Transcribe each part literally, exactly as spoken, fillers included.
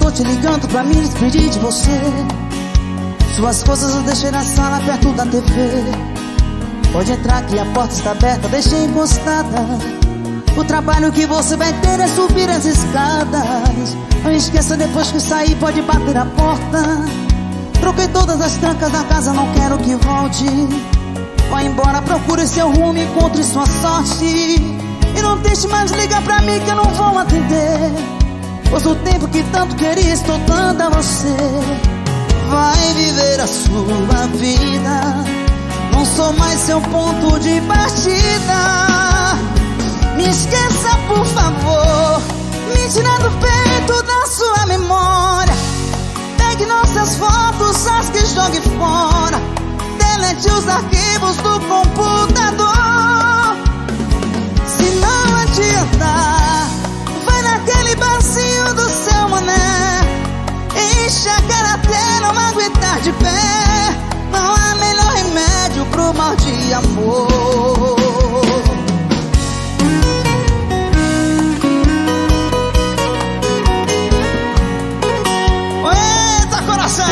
estou te ligando pra me despedir de você. Suas coisas eu deixei na sala perto da T V. Pode entrar que a porta está aberta, deixei encostada. O trabalho que você vai ter é subir as escadas. Não esqueça, depois que sair pode bater a porta. Troquei todas as trancas da casa, não quero que volte. Vai embora, procure seu rumo, encontre sua sorte. E não deixe mais ligar pra mim que eu não vou atender, pois o tempo que tanto queria estou dando a você. Vai viver a sua vida, não sou mais seu ponto de partida. Me esqueça, por favor, me tira do peito da sua memória. Pegue nossas fotos, as que jogue fora. Delete os arquivos do computador. Se não adiantar, vai naquele barzinho do seu mané. Enche a cara até não aguentar de pé. Não há melhor remédio pro mal de amor. Eita, coração!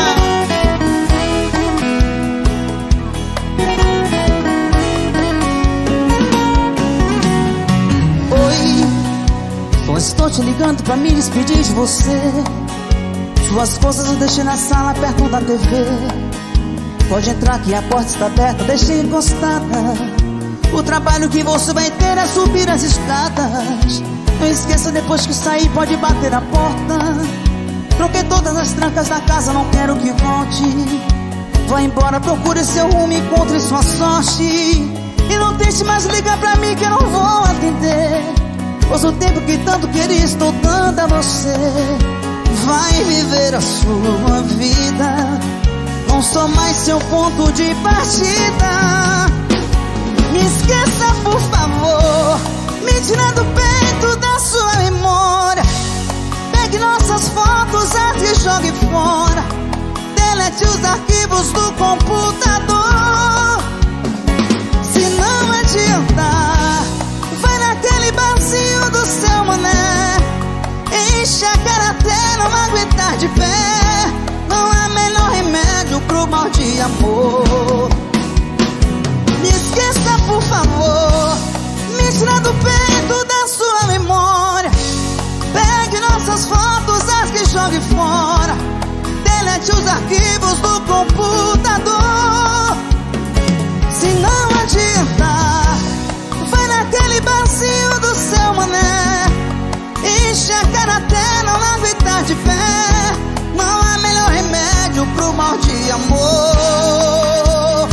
Estou te ligando pra me despedir de você. Suas coisas eu deixei na sala perto da T V. Pode entrar que a porta está aberta, deixei encostada. O trabalho que você vai ter é subir as escadas. Não esqueça, depois que sair pode bater a porta. Troquei todas as trancas da casa, não quero que volte. Vai embora, procure seu rumo, encontre sua sorte. E não deixe mais ligar pra mim que eu não vou atender, pois o tempo que tanto queria estou dando a você. Vai viver a sua vida, não sou mais seu ponto de partida. Me esqueça, por favor, me tira do peito da sua memória. Pegue nossas fotos, as que jogue fora. Delete os arquivos do computador. Se não adiantar, vai naquele barzinho do seu mané. Enche a cara até não aguentar de pé. Não há melhor remédio pro mal de amor. Me esqueça, por favor, me tira do peito da sua memória. Pegue nossas fotos, as que jogue fora. Delete os arquivos do computador. Se não adiantar, vai naquele barzinho do seu mané. Enche a cara até não aguentar de pé. Não há melhor remédio pro mal de amor.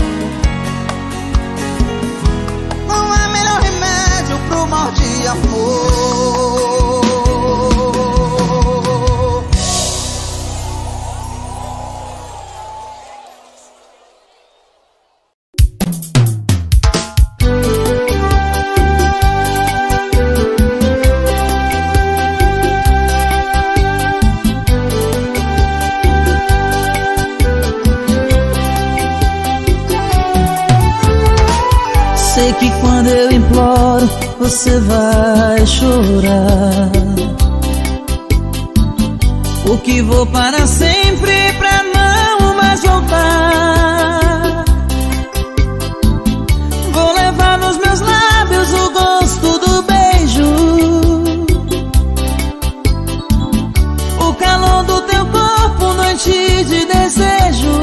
Não há melhor remédio pro mal de amor. Sei que quando eu imploro, você vai chorar. Porque vou para sempre pra não mais voltar. Vou levar nos meus lábios o gosto do beijo, o calor do teu corpo, noite de desejo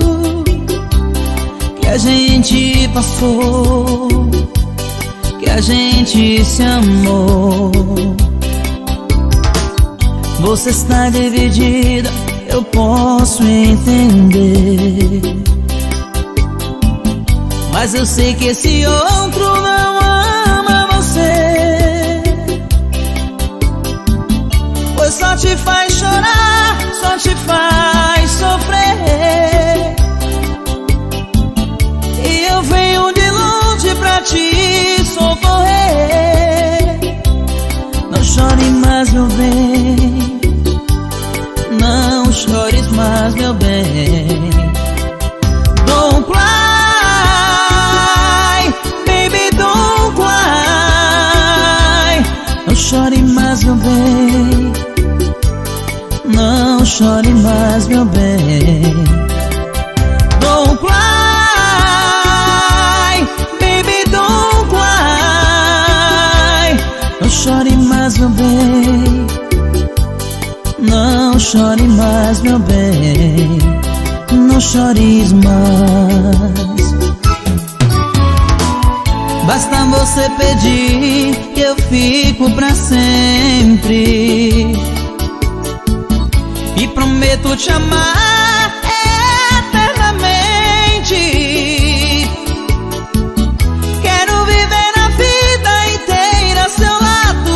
que a gente passou, que a gente se amou. Você está dividida, eu posso entender, mas eu sei que esse outro não ama você, pois só te faz chorar, só te faz sofrer. E eu venho de longe pra te socorrer. Não chore mais, meu bem, não chores mais, meu bem. Don't cry, baby, don't cry. Não chore mais, meu bem, não chore mais, meu bem. Don't cry, baby, don't cry. Não chore mais, meu bem. Não chore mais, meu bem. Não chores mais. Basta você pedir que eu fico pra sempre. E prometo te amar eternamente. Quero viver a vida inteira ao seu lado.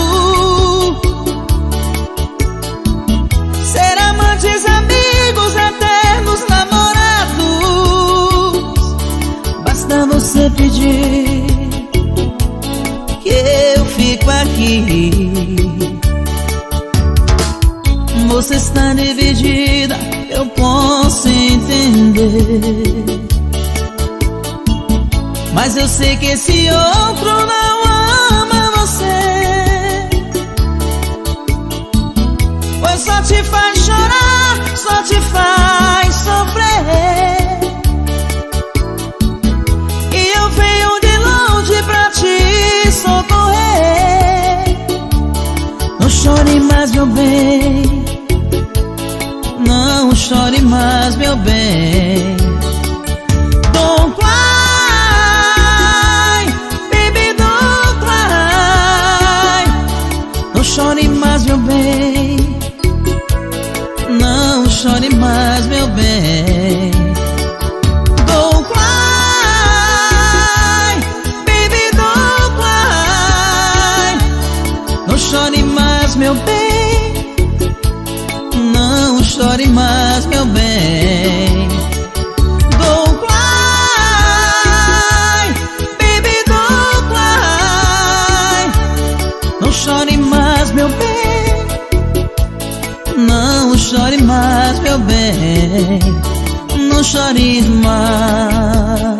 Ser amantes, amigos, eternos namorados. Basta você pedir que eu fico aqui. Você está dividida, eu posso entender, mas eu sei que esse outro não ama você, pois só te faz chorar, só te faz sofrer. E eu venho de longe pra te socorrer. Não chore mais, meu bem. Não chore mais, meu bem. Don't cry, baby, don't cry. Não chore mais, meu bem. Não chore mais, meu bem. Don't cry, baby, don't cry. Não chore mais, meu bem. Não chore mais, meu bem. Don't cry, baby, don't cry. Não chore mais, meu bem. Não chore mais, meu bem. Não chore mais.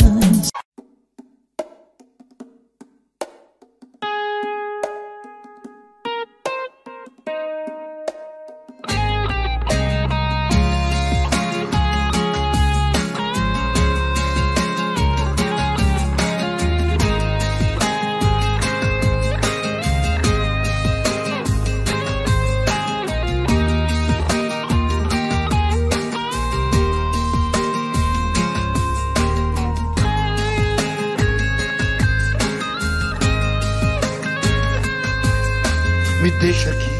Me deixa aqui,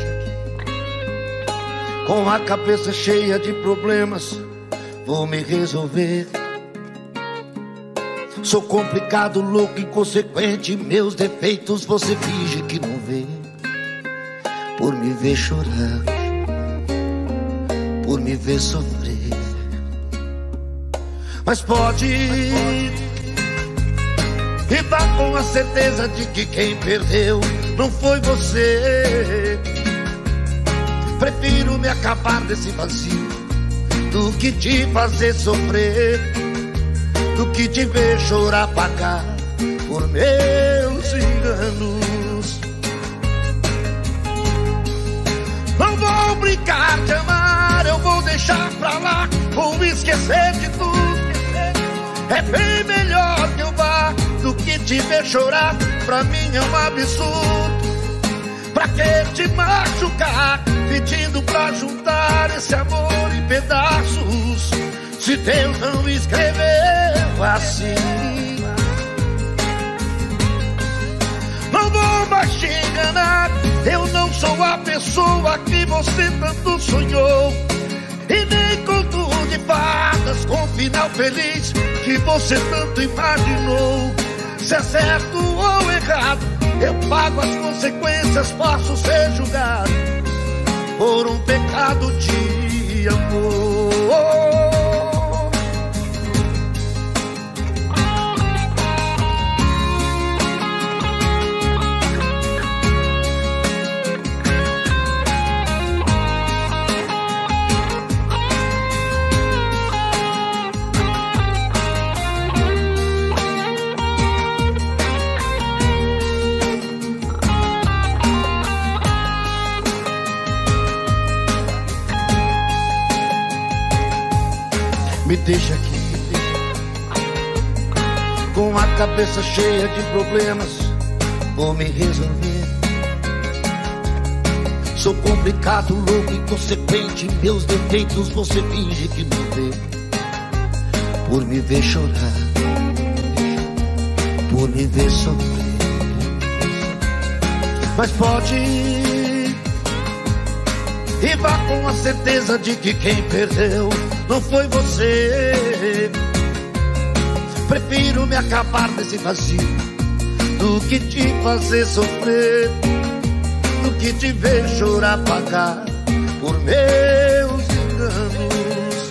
com a cabeça cheia de problemas, vou me resolver. Sou complicado, louco, inconsequente, meus defeitos você finge que não vê. Por me ver chorar, por me ver sofrer. Mas pode e vá com a certeza de que quem perdeu não foi você. Prefiro me acabar desse vazio do que te fazer sofrer, do que te ver chorar, pagar por meus enganos. Não vou brincar de amar, eu vou deixar pra lá, vou esquecer de tudo. É bem melhor que eu vá do que te ver chorar, pra mim é um absurdo. Pra que te machucar, pedindo pra juntar esse amor em pedaços, se Deus não escreveu assim. Não vou mais te enganar, eu não sou a pessoa que você tanto sonhou, e nem conto de fadas com final feliz que você tanto imaginou. Se é certo ou errado, eu pago as consequências, posso ser julgado por um pecado de amor. me deixa aqui, com a cabeça cheia de problemas, vou me resolver. Sou complicado, louco, inconsequente, meus defeitos você finge que não vê. Por me ver chorar, por me ver sofrer. Mas pode ir e vá com a certeza de que quem perdeu não foi você. Prefiro me acabar nesse vazio do que te fazer sofrer, do que te ver chorar, pagar por meus enganos.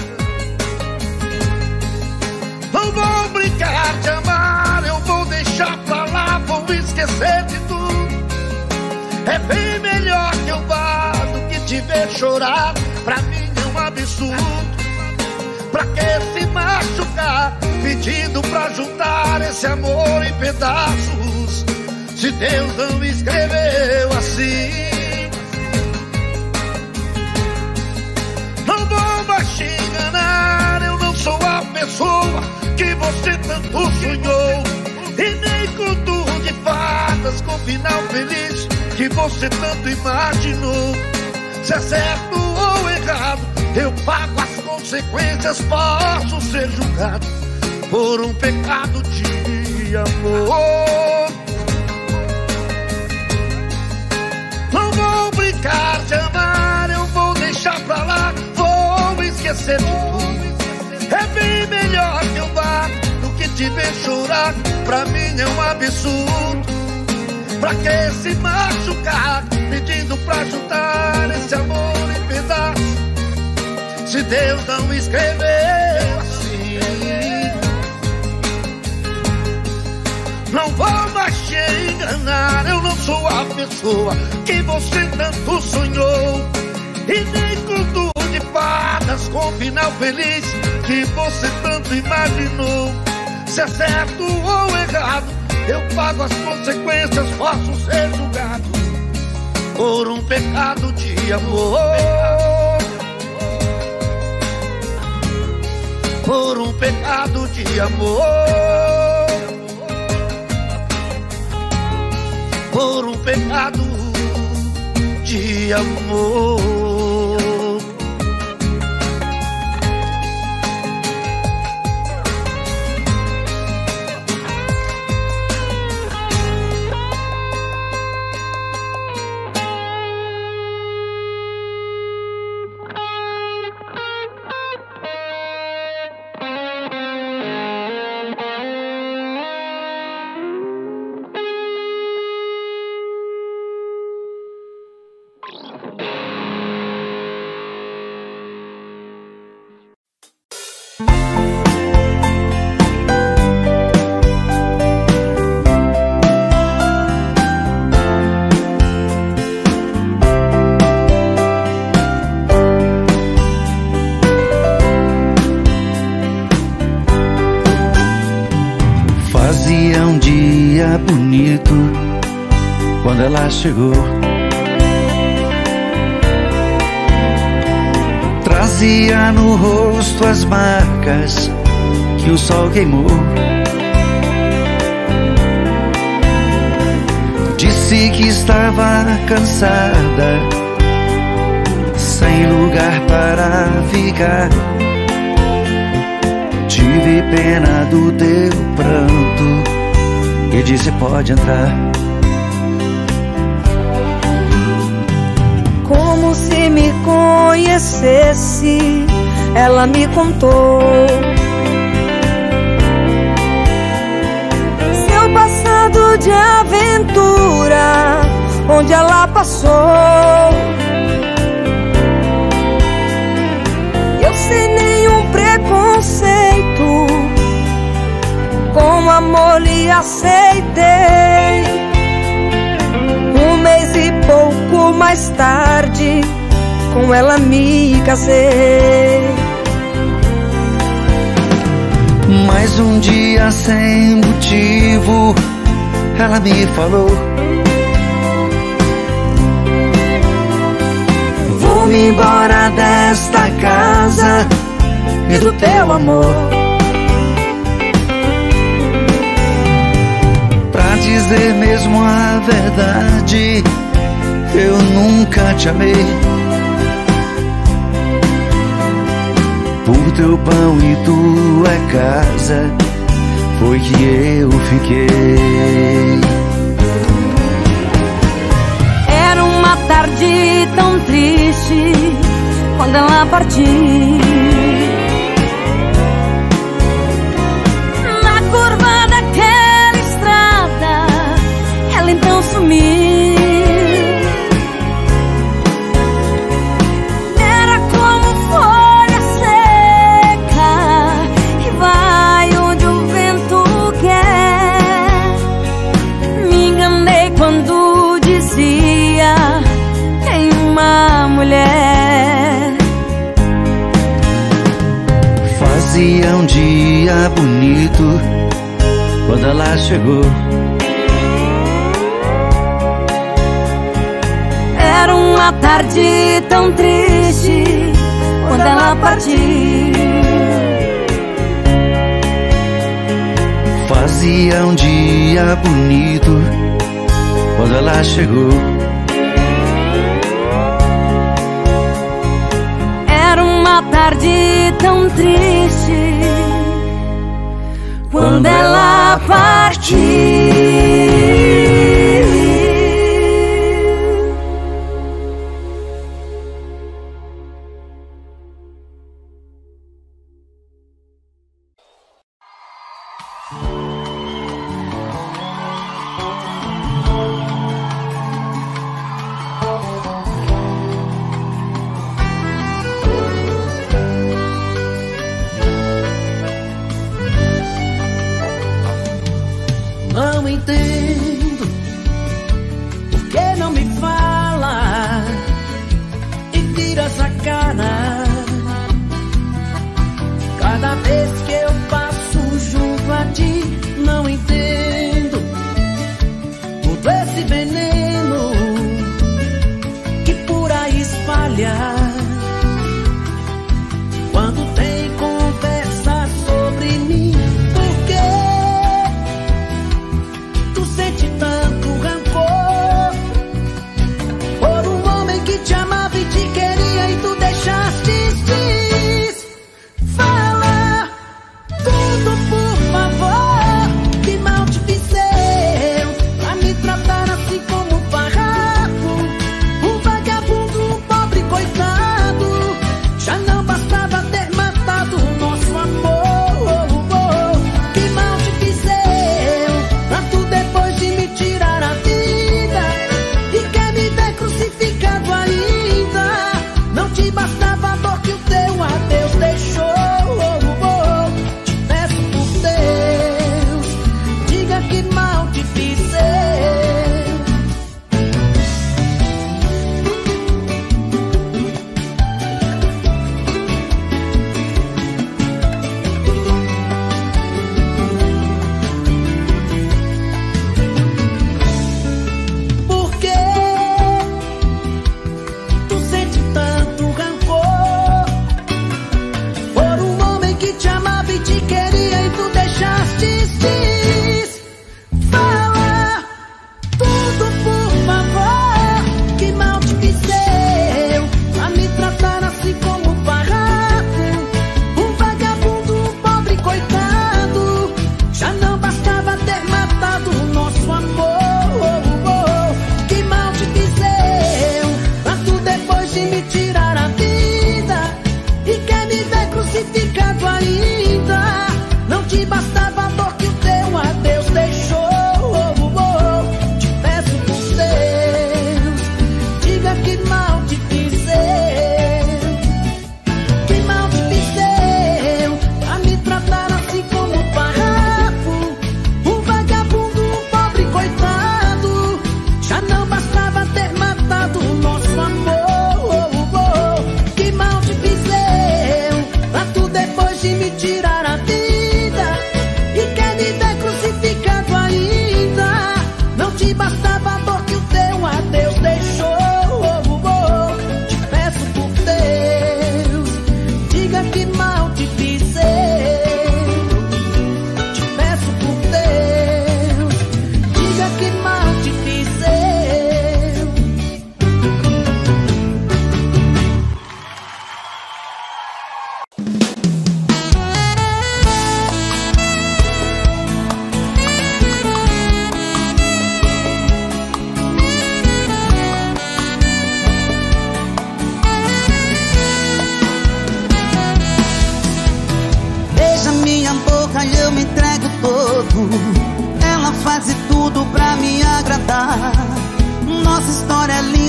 Não vou brincar de amar, eu vou deixar pra lá, vou esquecer de tudo. É bem melhor que eu vá do que te ver chorar, pra mim é um absurdo. Pra que se machucar, pedindo pra juntar esse amor em pedaços, se Deus não escreveu assim? Não vou mais te enganar, eu não sou a pessoa que você tanto sonhou, e nem conto de fadas com final feliz que você tanto imaginou. Se é certo ou errado, eu pago as consequências, posso ser julgado por um pecado de amor. Não vou brincar de amar, eu vou deixar pra lá, vou esquecer de tudo. É bem melhor que eu vá do que te ver chorar, pra mim é um absurdo. Pra que se machucar, pedindo pra juntar esse amor em pedaços, se Deus não escreveu assim? Não vou mais te enganar, eu não sou a pessoa que você tanto sonhou, e nem conto de fadas com final feliz que você tanto imaginou. Se é certo ou errado, eu pago as consequências, posso ser julgado por um pecado de amor. Por um pecado de amor. Por um pecado de amor. Bonito quando ela chegou, trazia no rosto as marcas que o sol queimou. Disse que estava cansada, sem lugar para ficar. Tive pena do teu pranto e disse: pode entrar. Como se me conhecesse, ela me contou seu passado de aventura, onde ela passou. Eu sem nenhum preconceito, com amor lhe aceitei. Um mês e pouco mais tarde, com ela me casei. Mas um dia sem motivo, ela me falou: vou-me embora desta casa, e do teu amor. Pra dizer mesmo a verdade, eu nunca te amei. Por teu pão e tua casa foi que eu fiquei. Era uma tarde tão triste quando ela partiu. Na curva daquela estrada, ela então sumiu. Era como folha seca que vai onde o vento quer. Me enganei quando dizia tem uma mulher. Fazia um dia bonito quando ela chegou. Era uma tarde tão triste quando ela partiu. Fazia um dia bonito quando ela chegou. Era uma tarde tão triste quando ela partiu. Não entendo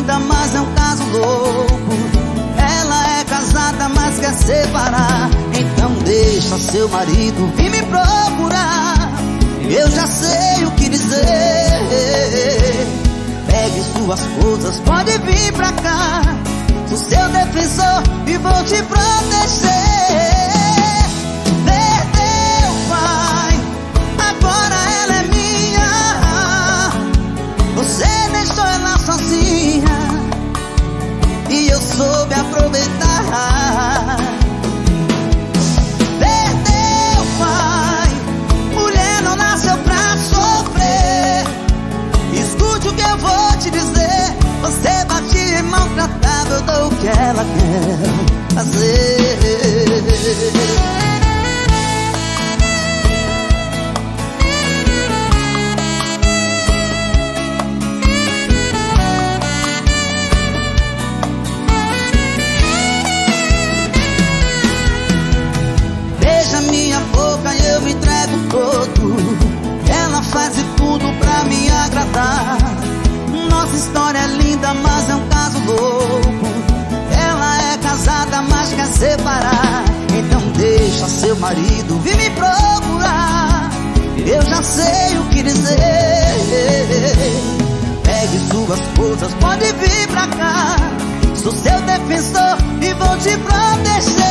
linda, mas é um caso louco. Ela é casada, mas quer separar. Então deixa seu marido vir me procurar. Eu já sei o que dizer. Pegue suas coisas, pode vir pra cá. Sou seu defensor e vou te proteger. Perdeu o pai, agora ela é minha. Você deixou ela sozinha e eu soube aproveitar. Perdeu o pai, mulher não nasceu pra sofrer. Escute o que eu vou te dizer. Você bate e maltratava, eu dou o que ela quer fazer. Beija minha boca e eu me entrego todo. Ela faz de tudo pra me agradar. Nossa história é linda, mas é um caso louco. Ela é casada, mas quer separar. Então deixa seu marido vir me procurar. Eu já sei o que dizer. Pegue suas coisas, pode vir pra cá. Sou seu defensor e vou te proteger.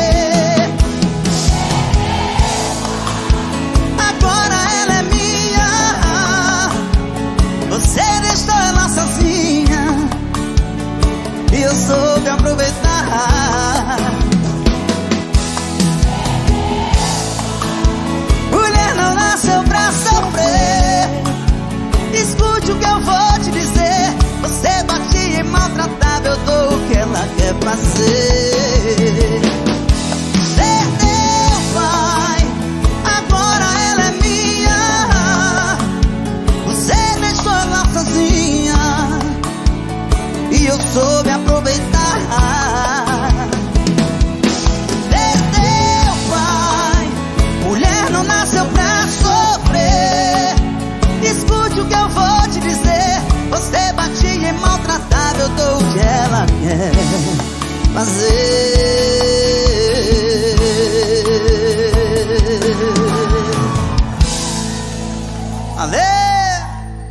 Agora ela é minha. Você deixou ela sozinha e eu soube aproveitar. Mulher não nasceu pra sofrer. Escute o que eu vou te dizer. Você batia e maltratava, eu dou o que ela quer fazer. Perdeu o pai, agora ela é minha. Você deixou ela sozinha e eu soube aproveitar. Perdeu o pai, mulher não nasceu pra sofrer. Escute o que eu vou te dizer. Você batia e maltratava, eu dou o que ela quer fazer. Ale!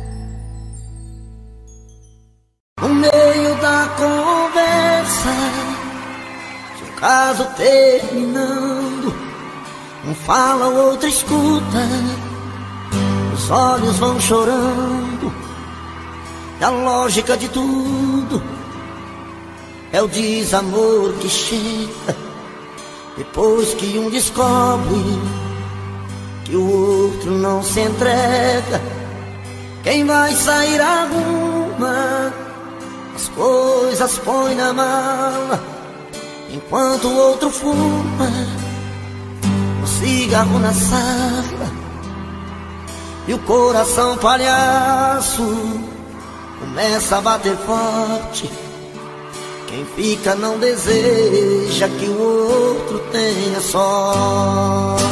No meio da conversa, seu caso terminando, um fala, o outro escuta, os olhos vão chorando. E a lógica de tudo é o desamor que chega depois que um descobre que o outro não se entrega. Quem vai sair arruma as coisas, põe na mala, enquanto o outro fuma um cigarro na sala. E o coração palhaço começa a bater forte. Quem fica não deseja que o outro tenha sorte.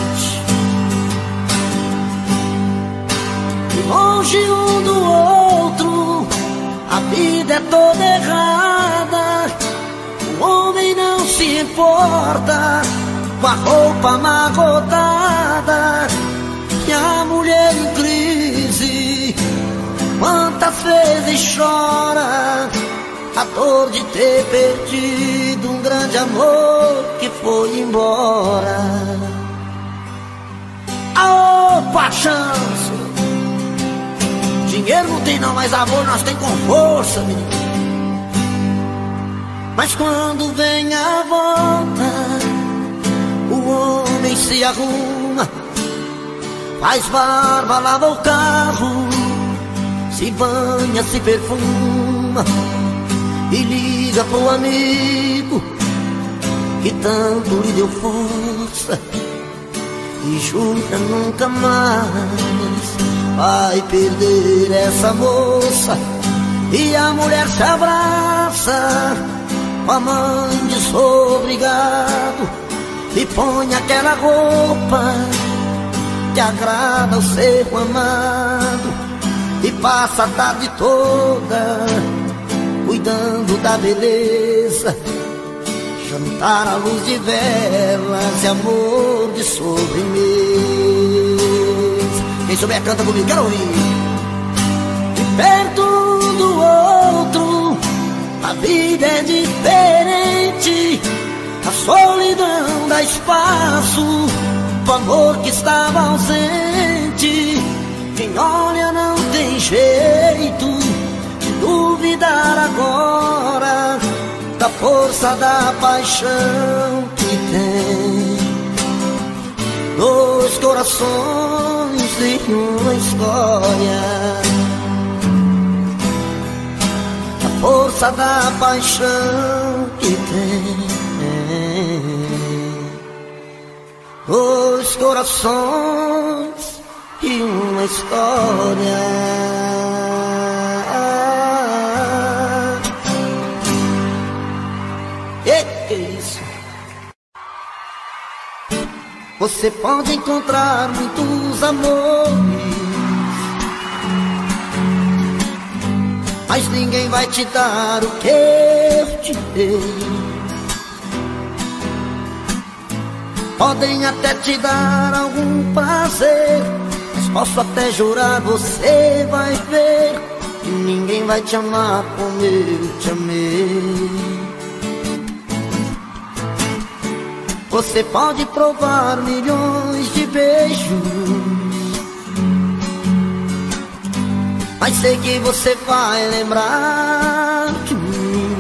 E longe um do outro, a vida é toda errada. O homem não se importa com a roupa amarrotada. E a mulher em crise, quantas vezes chora a dor de ter perdido um grande amor que foi embora. Aô, paixão! Dinheiro não tem não, mas amor nós tem com força, menino. Mas quando vem a volta, o homem se arruma, faz barba, lava o carro, se banha, se perfuma e liga pro amigo que tanto lhe deu força e jura nunca mais vai perder essa moça. E a mulher se abraça com a mãe de sou obrigado e põe aquela roupa que agrada ao ser amado e passa a tarde toda cuidando cuidando da beleza, jantar à luz de velas e amor de sobremesa. Quem souber canta comigo, quero ouvir. De perto do outro, a vida é diferente. A solidão dá espaço pro amor que estava ausente. Quem olha não tem jeito de duvidar agora da força da paixão que tem. Dois corações e uma história, a força da paixão que tem. Dois corações e uma história. E que isso? Você pode encontrar muitos amores, mas ninguém vai te dar o que eu te dei. Podem até te dar algum prazer, mas posso até jurar, você vai ver que ninguém vai te amar como eu te amei. Você pode provar milhões de beijos, mas sei que você vai lembrar de mim.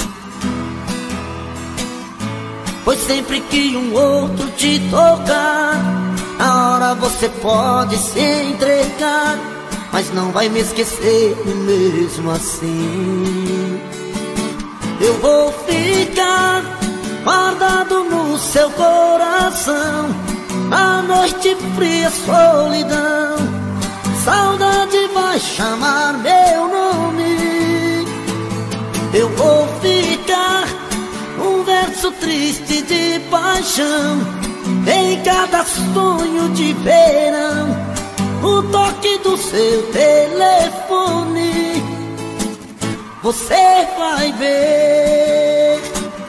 Pois sempre que um outro te tocar, na hora você pode se entregar, mas não vai me esquecer mesmo assim. Eu vou ficar guardado no seu coração, na noite fria, solidão. Saudade vai chamar meu nome. Eu vou ficar um verso triste de paixão em cada sonho de verão, o toque do seu telefone. Você vai ver.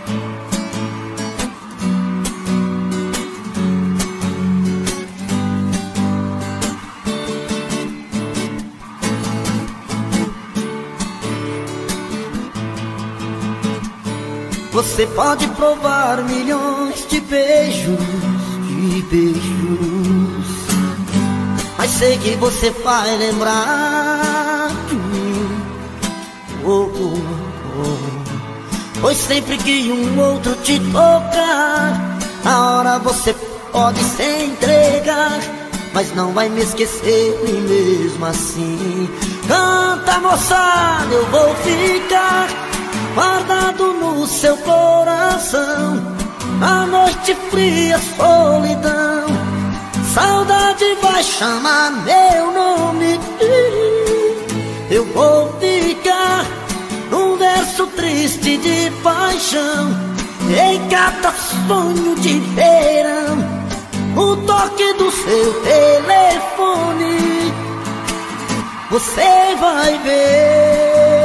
Você pode provar milhões de beijos, de beijos, mas sei que você vai lembrar de mim. Oh, oh, oh. Pois sempre que um outro te tocar, na hora você pode se entregar, mas não vai me esquecer nem mesmo assim. Canta, moçada, eu vou ficar guardado no seu coração, a noite fria, solidão. Saudade vai chamar meu nome. Eu vou ficar num verso triste de paixão em cada sonho de verão, o toque do seu telefone. Você vai ver.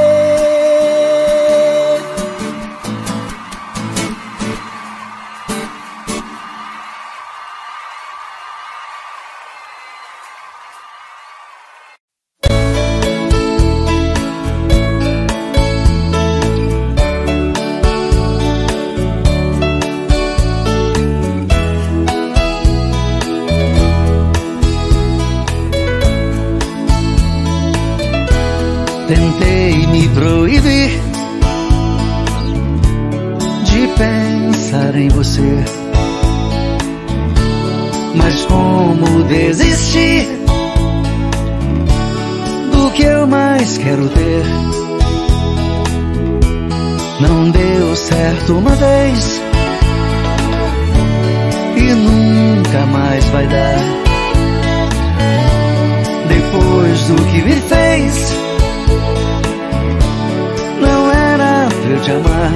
Tentei me proibir de pensar em você, mas como desistir do que eu mais quero ter? Não deu certo uma vez e nunca mais vai dar. Depois do que me fez, não era pra eu te amar.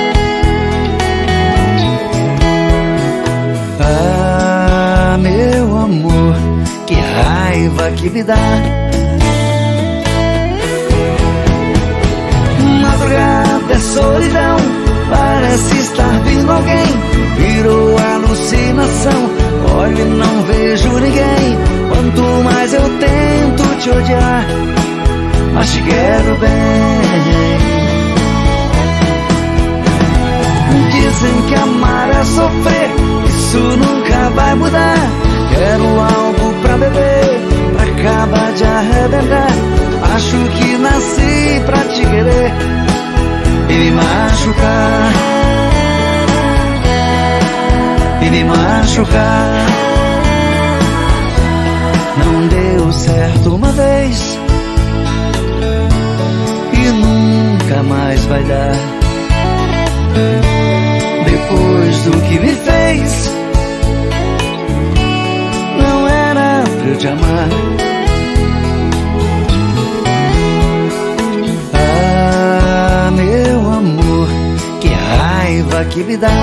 Ah, meu amor, que raiva que me dá. Madrugada alguém, virou alucinação. Olho e não vejo ninguém. Quanto mais eu tento te odiar, mas te quero bem. Dizem que amar é sofrer, isso nunca vai mudar. Quero algo pra beber, pra acabar de arrebentar. Acho que nasci pra te querer e me machucar, e me machucar. Não deu certo uma vez e nunca mais vai dar. Depois do que me fez, não era pra eu te amar. Ah, meu amor, que raiva que me dá.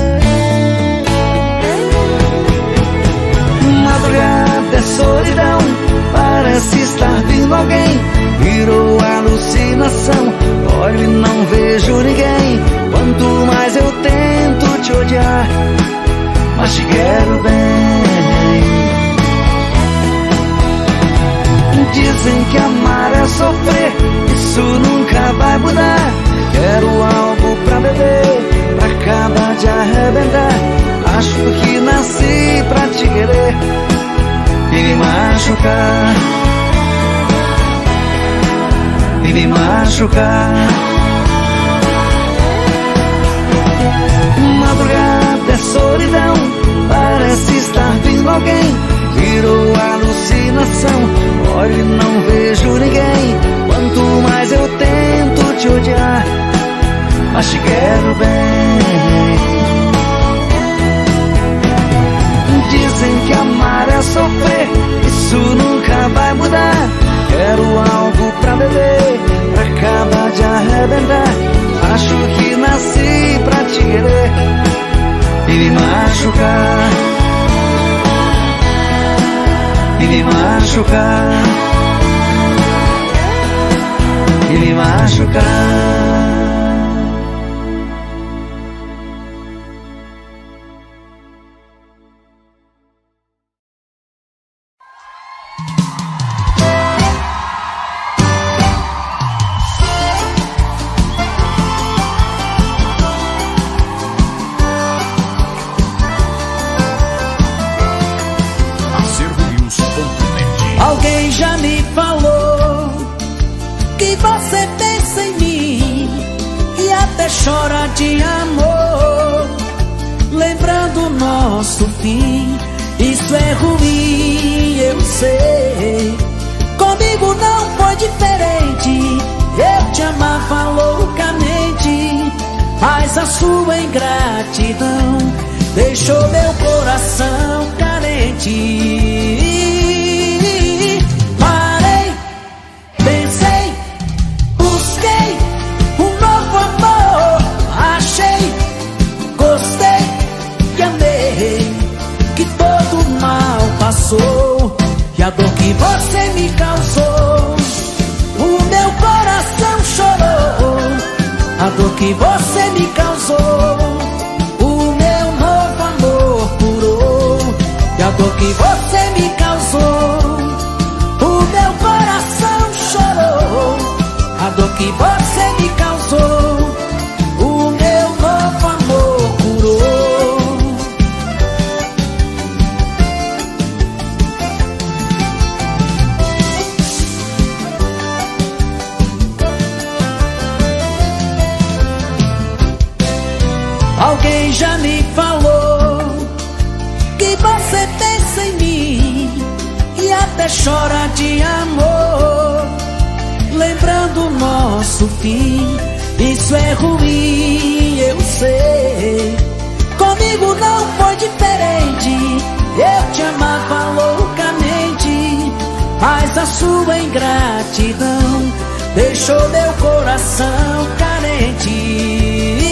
Madrugada é solidão, parece estar vindo alguém. Virou alucinação, olho e não vejo ninguém. Quanto mais eu tento te odiar, mas te quero bem. Dizem que amar é sofrer, isso nunca vai mudar. Quero algo pra beber, pra acabar de arrebentar. Acho que nasci pra te querer e me machucar, e me machucar. Madrugada é solidão, parece estar vindo alguém. Virou alucinação, olho e não vejo ninguém. Quanto mais eu tento te odiar, mas te quero bem. Dizem que amar é sofrer, isso nunca vai mudar. Quero algo pra beber, pra acabar de arrebentar. Acho que nasci pra te querer e me machucar, e me machucar, e me machucar. Alguém já me falou que você pensa em mim e até chora de amor, lembrando o nosso fim. Isso é ruim, eu sei. Comigo não foi diferente. Eu te amava loucamente, mas a sua ingratidão deixou meu coração carente. E a dor que você me causou, o meu coração chorou. A dor que você me causou, o meu novo amor curou. E a dor que você me causou, o meu coração chorou. A dor que você me causou, o meu novo amor curou. Alguém já me falou que você pensa em mim e até chora de amor, lembrando o nosso fim. Isso é ruim, eu sei. Comigo não foi diferente. Eu te amava loucamente, mas a sua ingratidão deixou meu coração carente.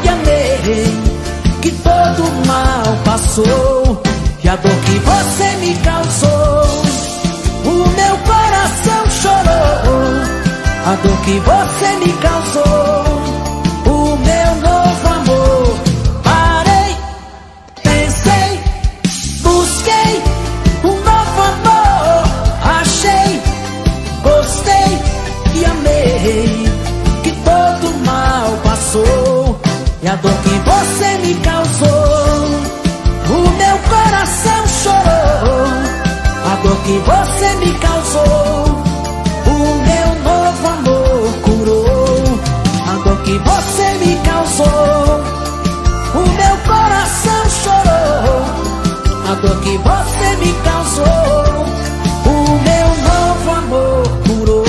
Que todo mal passou, e a dor que você me me causou, o meu coração chorou. A dor que você me causou, o meu novo amor. Parei, pensei, busquei um novo amor. Achei, gostei e amei, que todo mal passou. E a dor que você me causou, o meu coração chorou. A dor que você me causou, o meu novo amor curou. A dor que você me causou, o meu coração chorou. A dor que você me causou, o meu novo amor curou.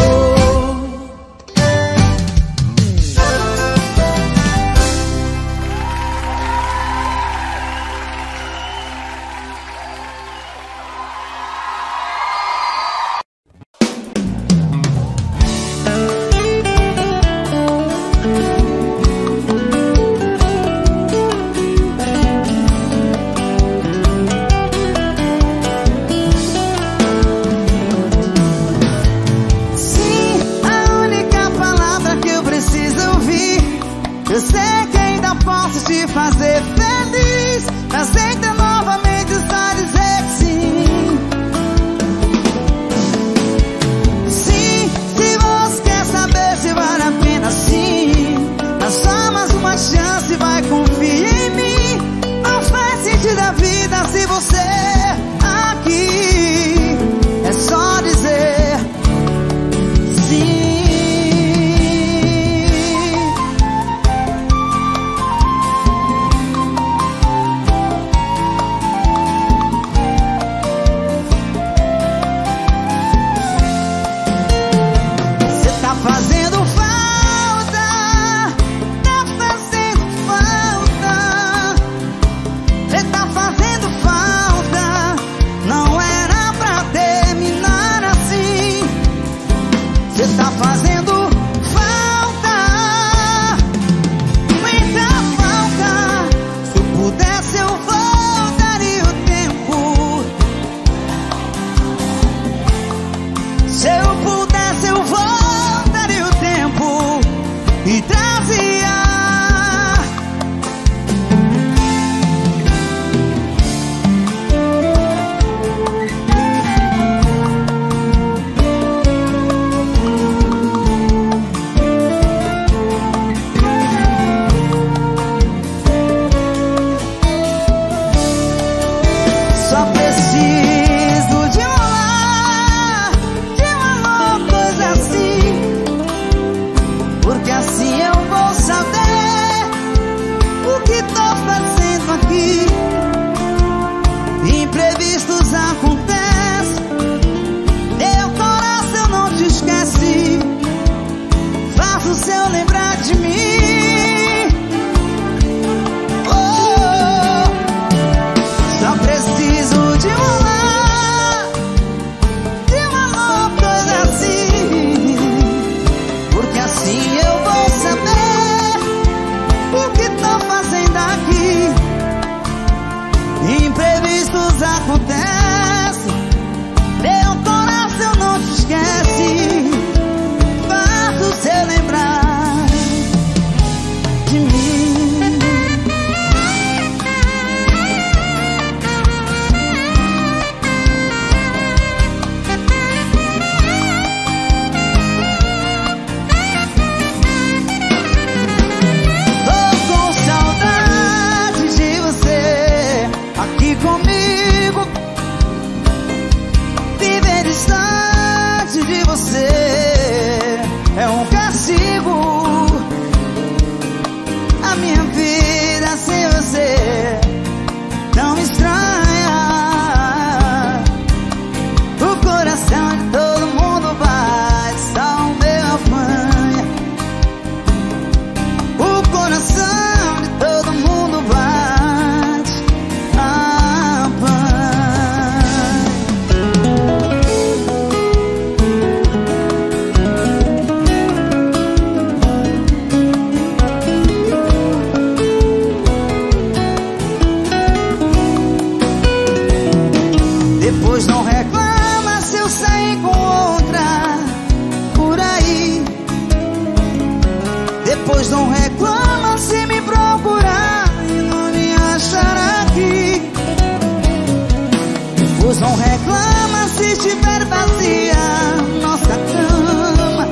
Não reclama se estiver vazia nossa cama.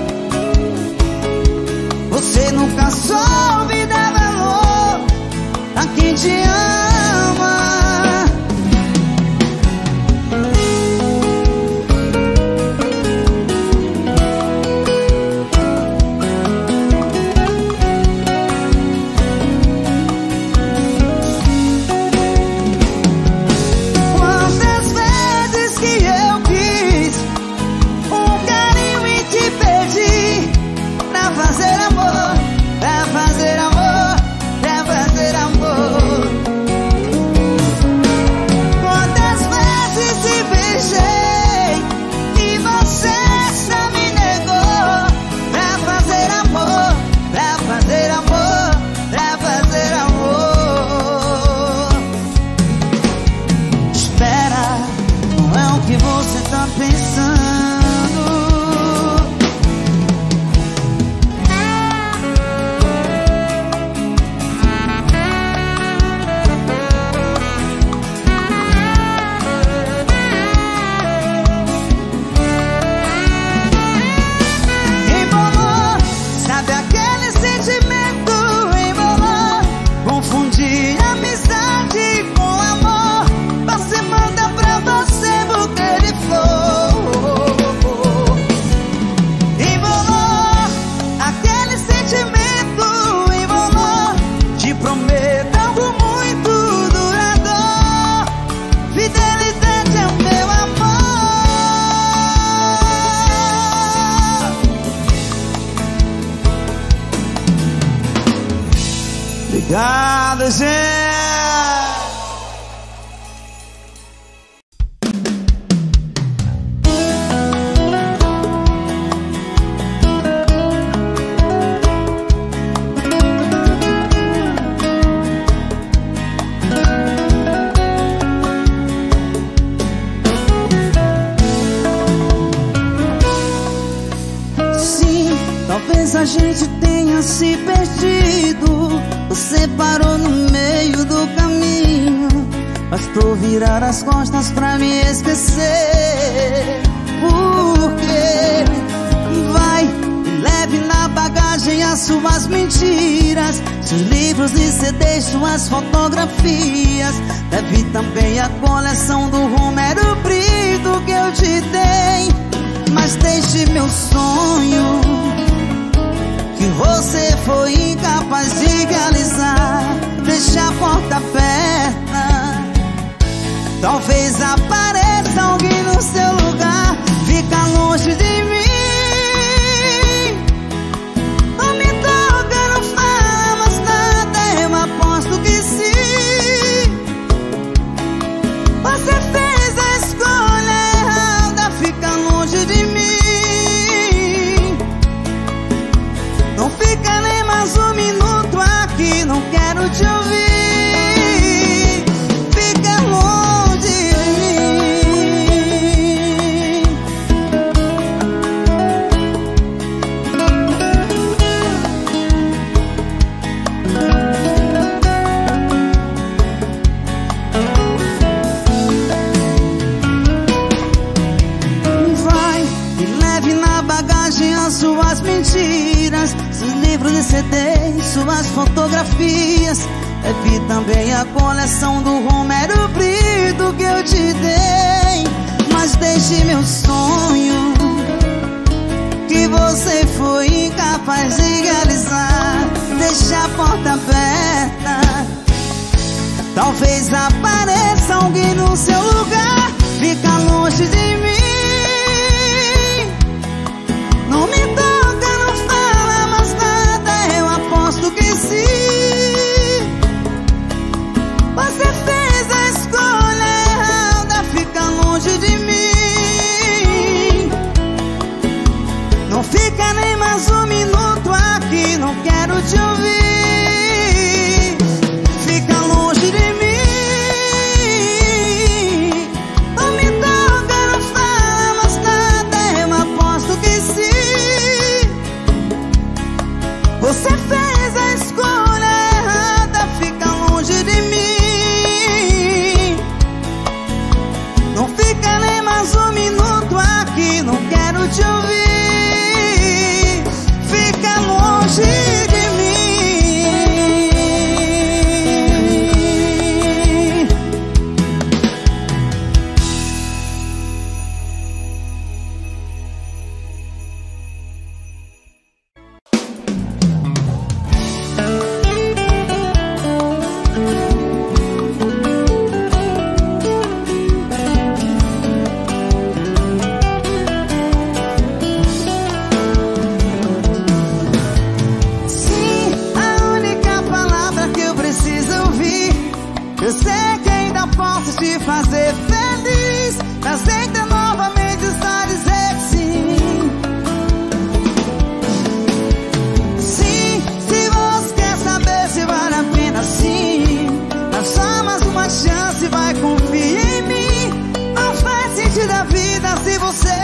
Você nunca soube dar valor a quem te ama. Obrigado, gente. Sim, talvez a gente tenha se perdido. Você parou no meio do caminho, bastou virar as costas pra me esquecer. Por quê? Vai e leve na bagagem as suas mentiras, seus livros de C Ds, suas fotografias. Leve também a coleção do Romero Brito que eu te dei. Mas deixe meu sonho, que você foi incapaz de realizar. Deixa a porta aberta, talvez apareça alguém no seu lugar. Fica longe de mim, não me toca, não fala mais nada. Eu aposto que sim, você fez a escolha errada. Fica longe de mim, não fica nem mais um minuto aqui, não quero te ouvir. Fica longe de mim. Vai e leve na bagagem as suas mentiras, seus livros de C Ds, suas fotografias. Leve também a coleção do Romero Brito que eu te dei. Mas deixe meu sonho, que você foi incapaz de realizar. Deixa a porta aberta, talvez apareça alguém no seu lugar. Fica longe de mim, não me toca, não fala mais nada. Eu aposto que sim, você fez a escolha errada. Fica longe de mim, não fica nem mais um minuto aqui, não quero te ouvir. Fica longe de mim, não me toca, não fala só posso te fazer feliz. Aceita novamente, só dizer que sim. Sim, se você quer saber se vale a pena, sim. Dá só mais uma chance, vai, confia em mim. Não faz sentido a vida se você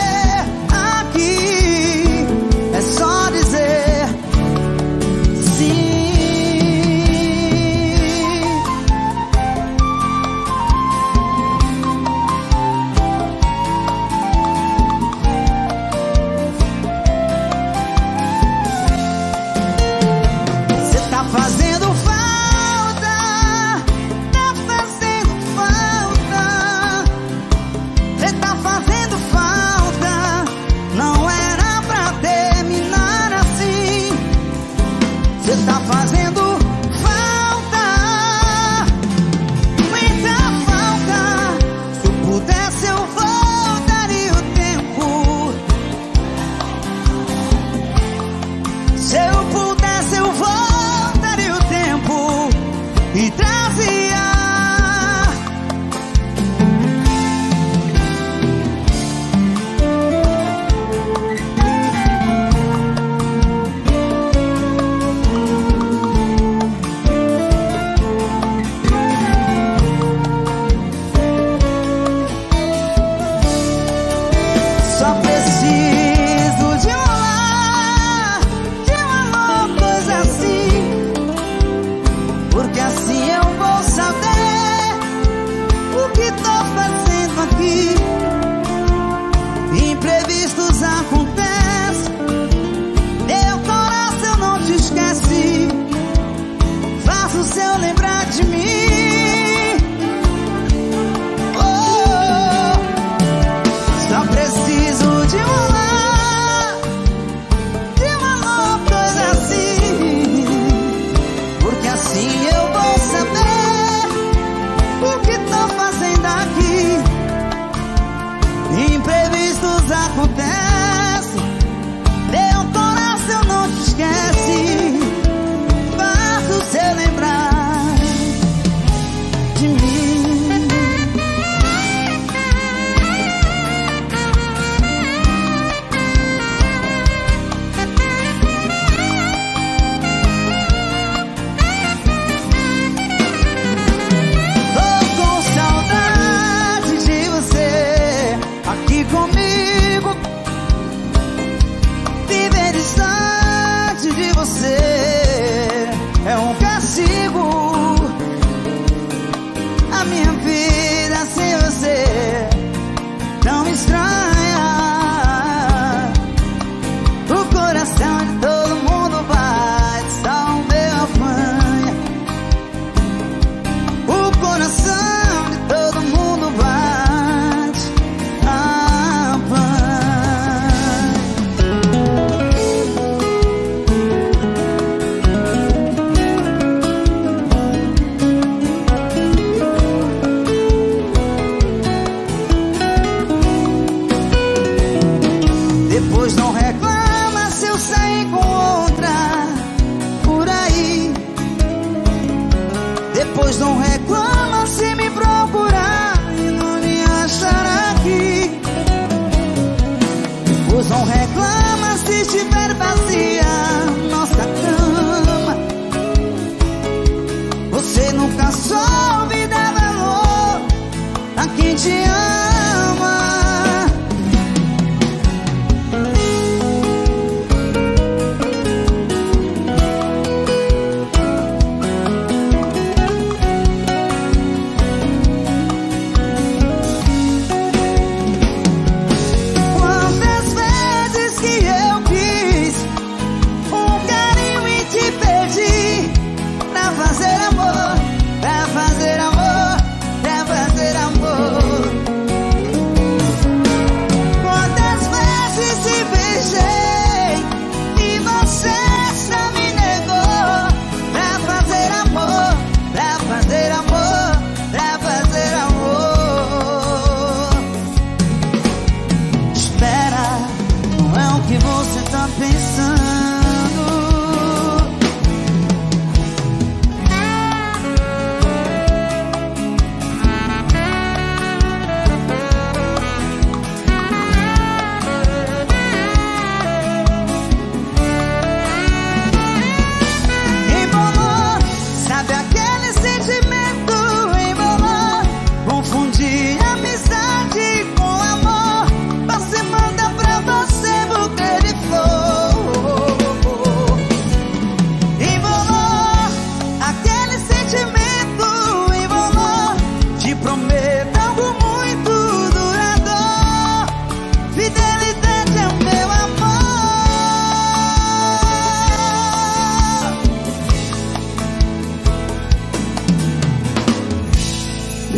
aqui. É só dizer sim. Fazendo falta, tá fazendo falta. Cê tá fazendo falta. Não era pra terminar assim. Cê tá fazendo falta, muita falta. Se eu pudesse eu voltaria o tempo. Se eu pudesse eu voltaria e trazia só preciso de um olhar, de uma coisa assim, porque assim eu vou saber o que tô fazendo aqui. Imprevistos acontecem, meu coração não te esquece. Faça o seu lembrar de mim. Oh, só preciso de um olhar, de uma coisa assim, porque assim eu vou saber o que tô fazendo aqui. Imprevistos acontecem, meu coração não te esquece. Faça o seu lembrar de mim. Tô com saudade de você aqui comigo. Viver distante de você é um castigo. A minha vida sem você não me estranha. O coração de todo mundo bate, só o meu apanha. O coração de todo mundo bate, apanha. Depois não reclama se eu sair com outra por aí. Depois não reclama se me procurar e não me achar aqui. Depois não reclama se estiver vazia nossa cama. Você nunca soube dar valor a quem te ama. Quantas vezes que eu quis um carinho e te perdi pra fazer amor, pra fazer amor, pra fazer amor.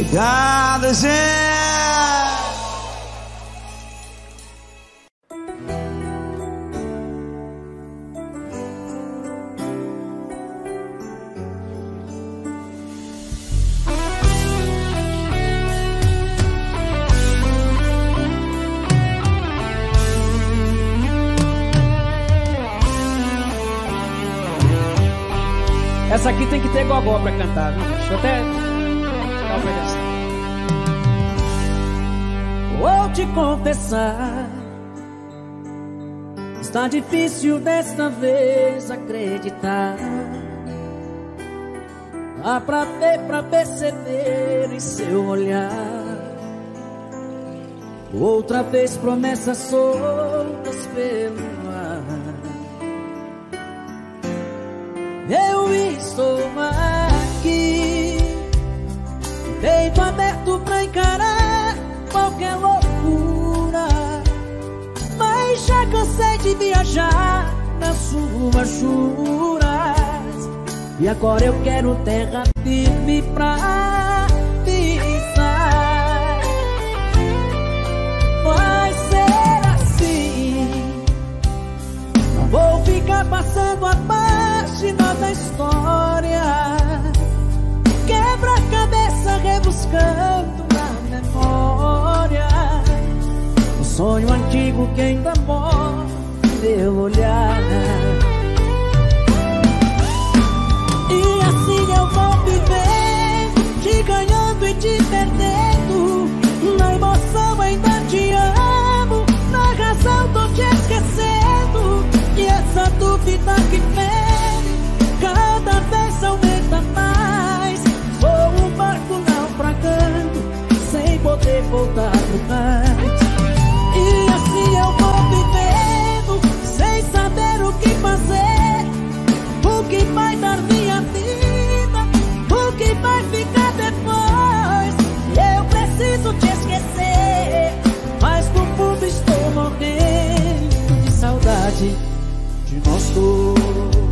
Obrigado, gente. Essa aqui tem que ter gogó pra cantar, viu? Deixa eu até... Vou te confessar, está difícil desta vez acreditar. Dá pra ver, pra perceber em seu olhar. Outra vez promessas soltas pelo ar. Eu estou aqui, peito aberto pra encarar qualquer loucura, mas já cansei de viajar nas suas juras. E agora eu quero terra firme pra pisar. Vai ser assim, não vou ficar passando a página da história. Quebra-cabeça rebuscando na memória um sonho antigo que ainda mora no meu olhar. E assim eu vou vivendo, te ganhando e te perdendo. Na emoção ainda te amo, na razão tô te esquecendo. E essa dúvida que fere cada vez aumenta mais. Sou um barco naufragando sem poder voltar pro cais. E assim eu vou vivendo sem saber o que fazer. O que vai dar minha vida, o que vai ficar depois. Eu preciso te esquecer, mas no fundo estou morrendo de saudade de nós dois.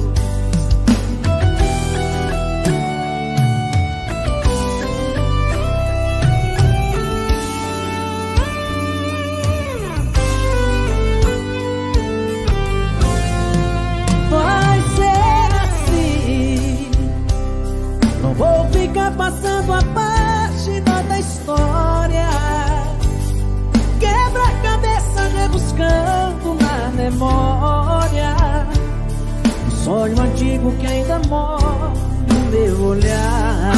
Vou ficar passando a página da história. Quebra-cabeça rebuscando na memória um sonho antigo que ainda mora no meu olhar.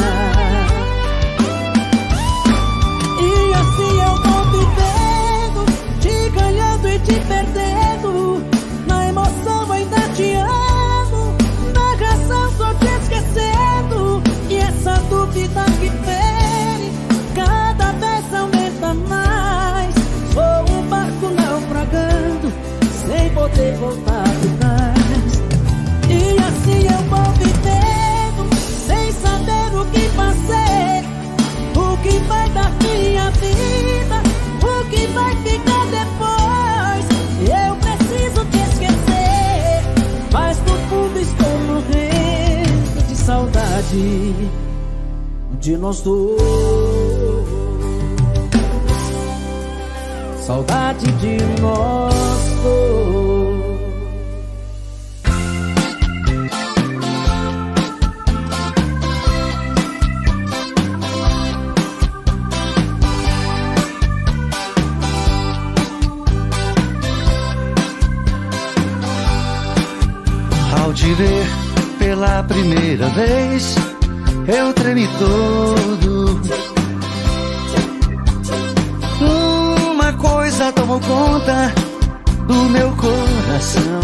E assim eu vou vivendo, te ganhando e te perdendo. Na emoção ainda te amo, na razão tô te esquecendo. E essa dúvida que fere cada vez aumenta mais. Sou um barco naufragando sem poder voltar pro cais. E assim eu vou vivendo sem saber o que fazer. O que vai dar minha vida, o que vai ficar depois. Eu preciso te esquecer, mas no fundo estou morrendo de saudade de nós dois. Saudade de nós dois. Ao te ver pela primeira vez, eu tremi todo. Uma coisa tomou conta do meu coração.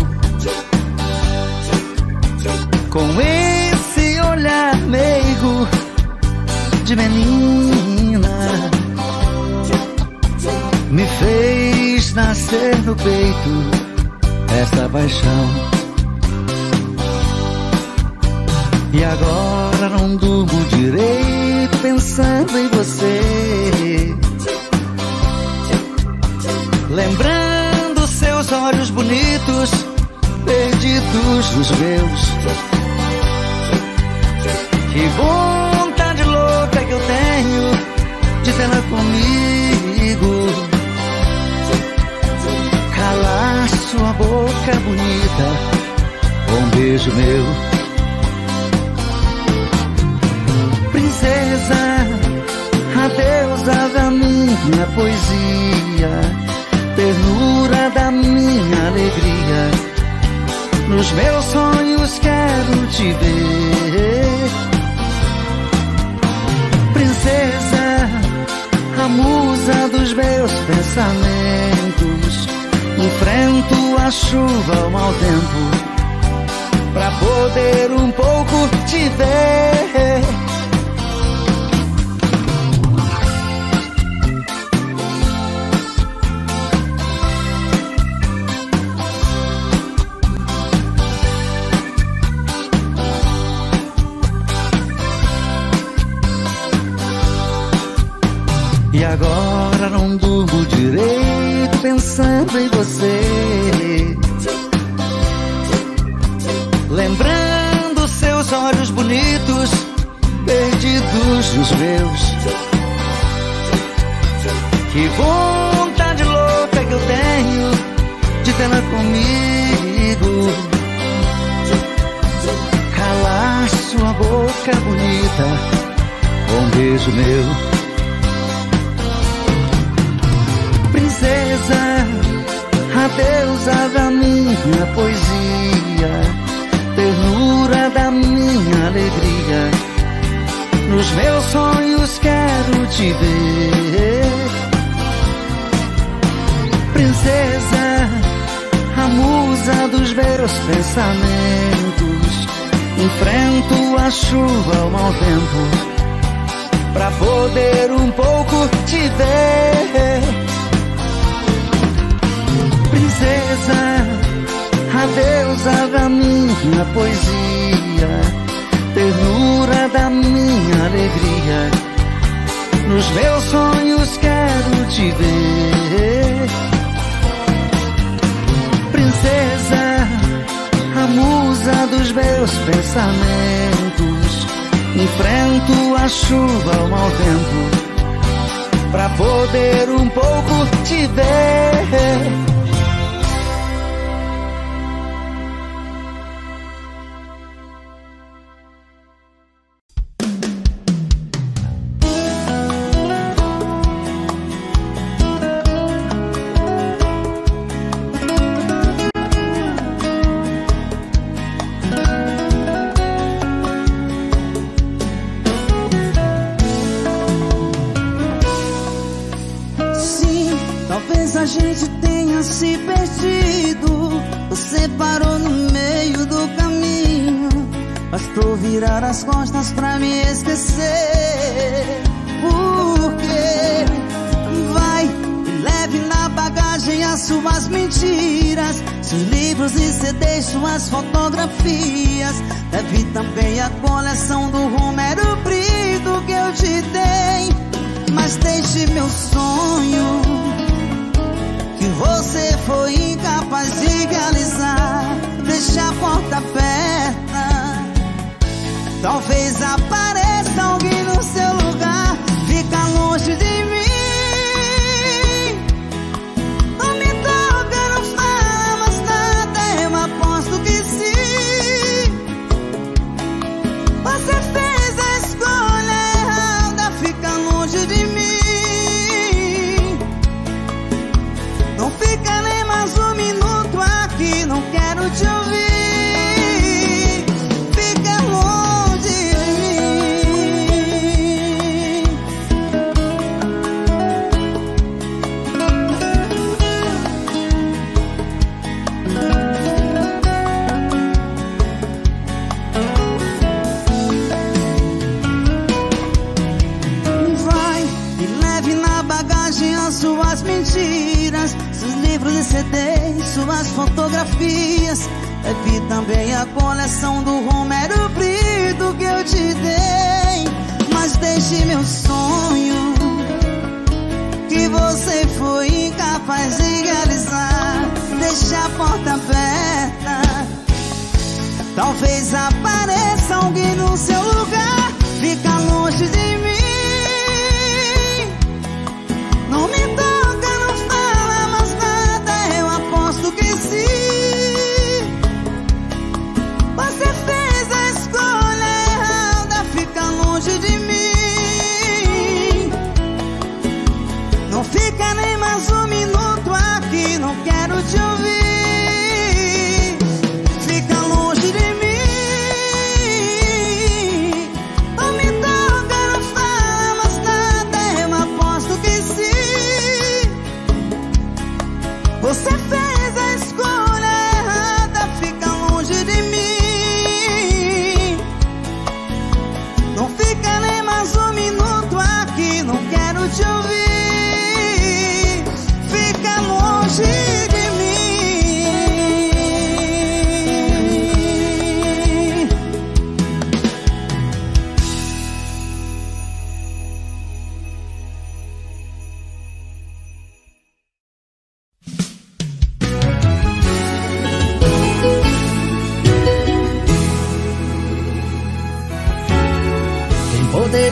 Com esse olhar meigo de menina, me fez nascer no peito essa paixão. E agora não durmo direito pensando em você, lembrando seus olhos bonitos perdidos nos meus. Que vontade louca que eu tenho cena comigo, calar sua boca bonita com um beijo meu. Princesa, a deusa da minha poesia, ternura da minha alegria, nos meus sonhos quero te ver. Princesa, a musa dos meus pensamentos, enfrento a chuva, o mau tempo, pra poder um pouco te ver. E agora não durmo direito pensando em você, lembrando seus olhos bonitos, perdidos dos meus. Que vontade louca que eu tenho de tê-la comigo, calar sua boca bonita com um beijo meu. Princesa, a deusa da minha poesia, ternura da minha alegria, nos meus sonhos quero te ver. Princesa, a musa dos meus pensamentos, enfrento a chuva, o mau tempo, pra poder um pouco te ver. Princesa, a deusa da minha poesia, ternura da minha alegria, nos meus sonhos quero te ver. Princesa, a musa dos meus pensamentos, enfrento a chuva, o mau tempo, pra poder um pouco te ver. A gente tenha se perdido, você parou no meio do caminho, bastou virar as costas pra me esquecer. Porque vai e leve na bagagem as suas mentiras, seus livros e C Ds, suas fotografias, leve também a coleção do Romero Brito que eu te dei, mas deixe meu sonho que você foi incapaz de realizar. Deixa a porta aberta, talvez apareça alguém no seu lugar. Fica longe de mim, não me toca, não fala mais nada, eu aposto que sim. Você fez a escolha errada, fica longe de mim. Não fica nem mais um minuto aqui, não quero te ouvir. Fica longe de mim. Vai e leve na bagagem as suas mentiras, seus livros e C Ds, suas fotografias, leve também a coleção do Romero Brito que eu te dei, mas deixe meu sonho que você foi incapaz de realizar. Deixa a porta aberta, talvez apareça alguém no seu lugar. Fica longe de mim,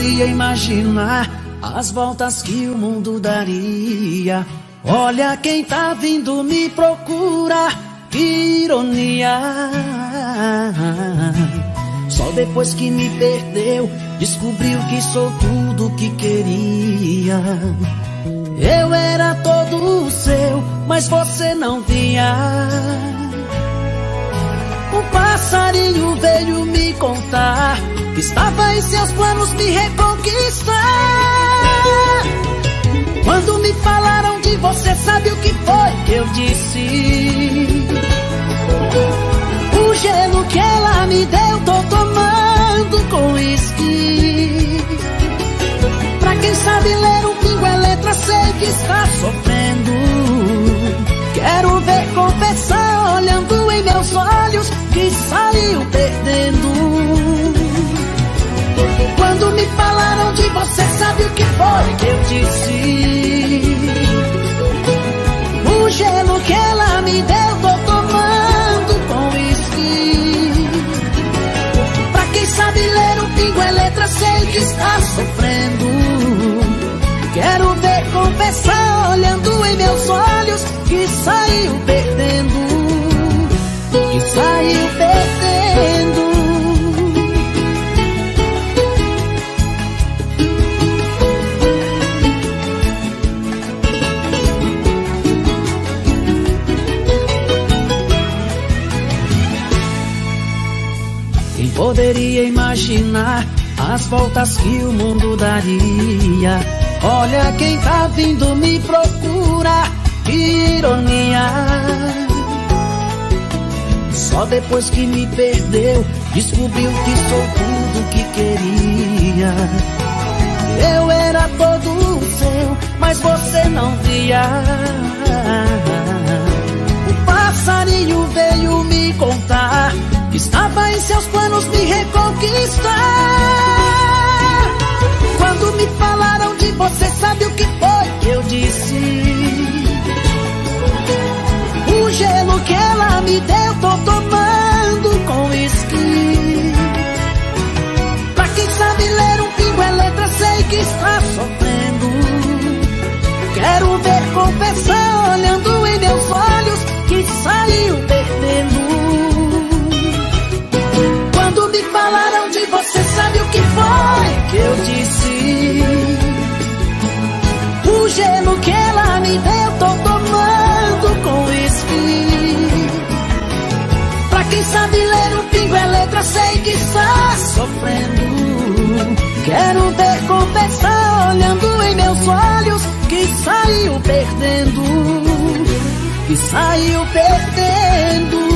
poderia imaginar as voltas que o mundo daria. Olha quem tá vindo me procurar, que ironia. Só depois que me perdeu, descobriu que sou tudo que queria. Eu era todo seu, mas você não via. Um passarinho veio me contar que estava em seus planos me reconquistar. Quando me falaram de você, sabe o que foi que eu disse? O gelo que ela me deu, tô tomando com uísque. Pra quem sabe ler um pingo é letra, sei que está sofrendo. Quero ver confessar, olhando em meus olhos, que saiu perdendo. Quando me falaram de você, sabe o que foi que eu disse? O gelo que ela me deu, tô tomando com uísque. Pra quem sabe ler um pingo é letra, sei que está sofrendo. Quero ver confessar, olhando em meus olhos, que saiu perdendo. Que saiu perdendo. Quem poderia imaginar as voltas que o mundo daria? Olha quem tá vindo me procurar, que ironia. Só depois que me perdeu, descobriu que sou tudo que queria. Eu era todo seu, mas você não via. O passarinho veio me contar que estava em seus planos me reconquistar. Quando me falaram de você, sabe o que foi que eu disse? O gelo que ela me deu, tô tomando com uísque. Pra quem sabe ler um pingo é letra, sei que está sofrendo. Quero ver confessar, olhando em meus olhos, que saiu perdendo. Quando me falaram de você, sabe o que foi que eu disse? O gelo que ela me deu, tô tomando com uísque. Pra quem sabe ler um pingo é letra, sei que está sofrendo. Quero ver confessar, olhando em meus olhos, que saiu perdendo. Que saiu perdendo.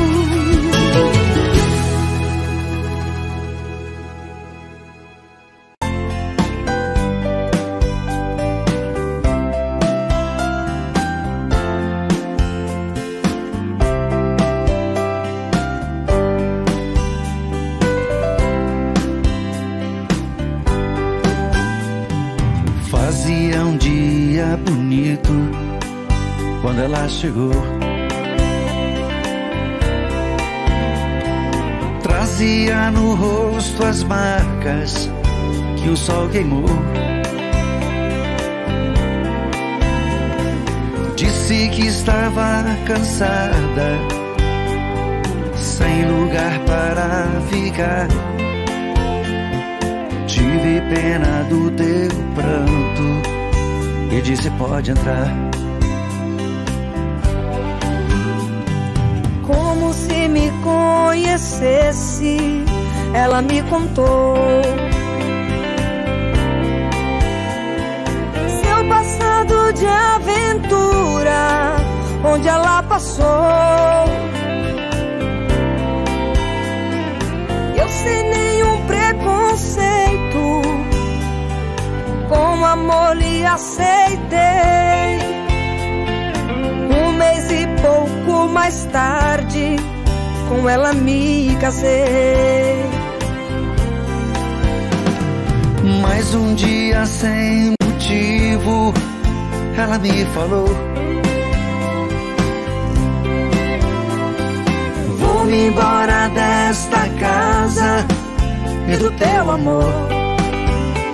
Fazia um dia bonito quando ela chegou. Trazia no rosto as marcas que o sol queimou. Disse que estava cansada, sem lugar para ficar. Tive pena do teu pranto e disse: pode entrar. Como se me conhecesse, ela me contou seu passado de aventura, onde ela passou. Eu sem nenhum preconceito, com amor lhe aceitei. Um mês e pouco mais tarde, com ela me casei. Mais um dia sem motivo, ela me falou: vou-me embora desta casa e do teu amor.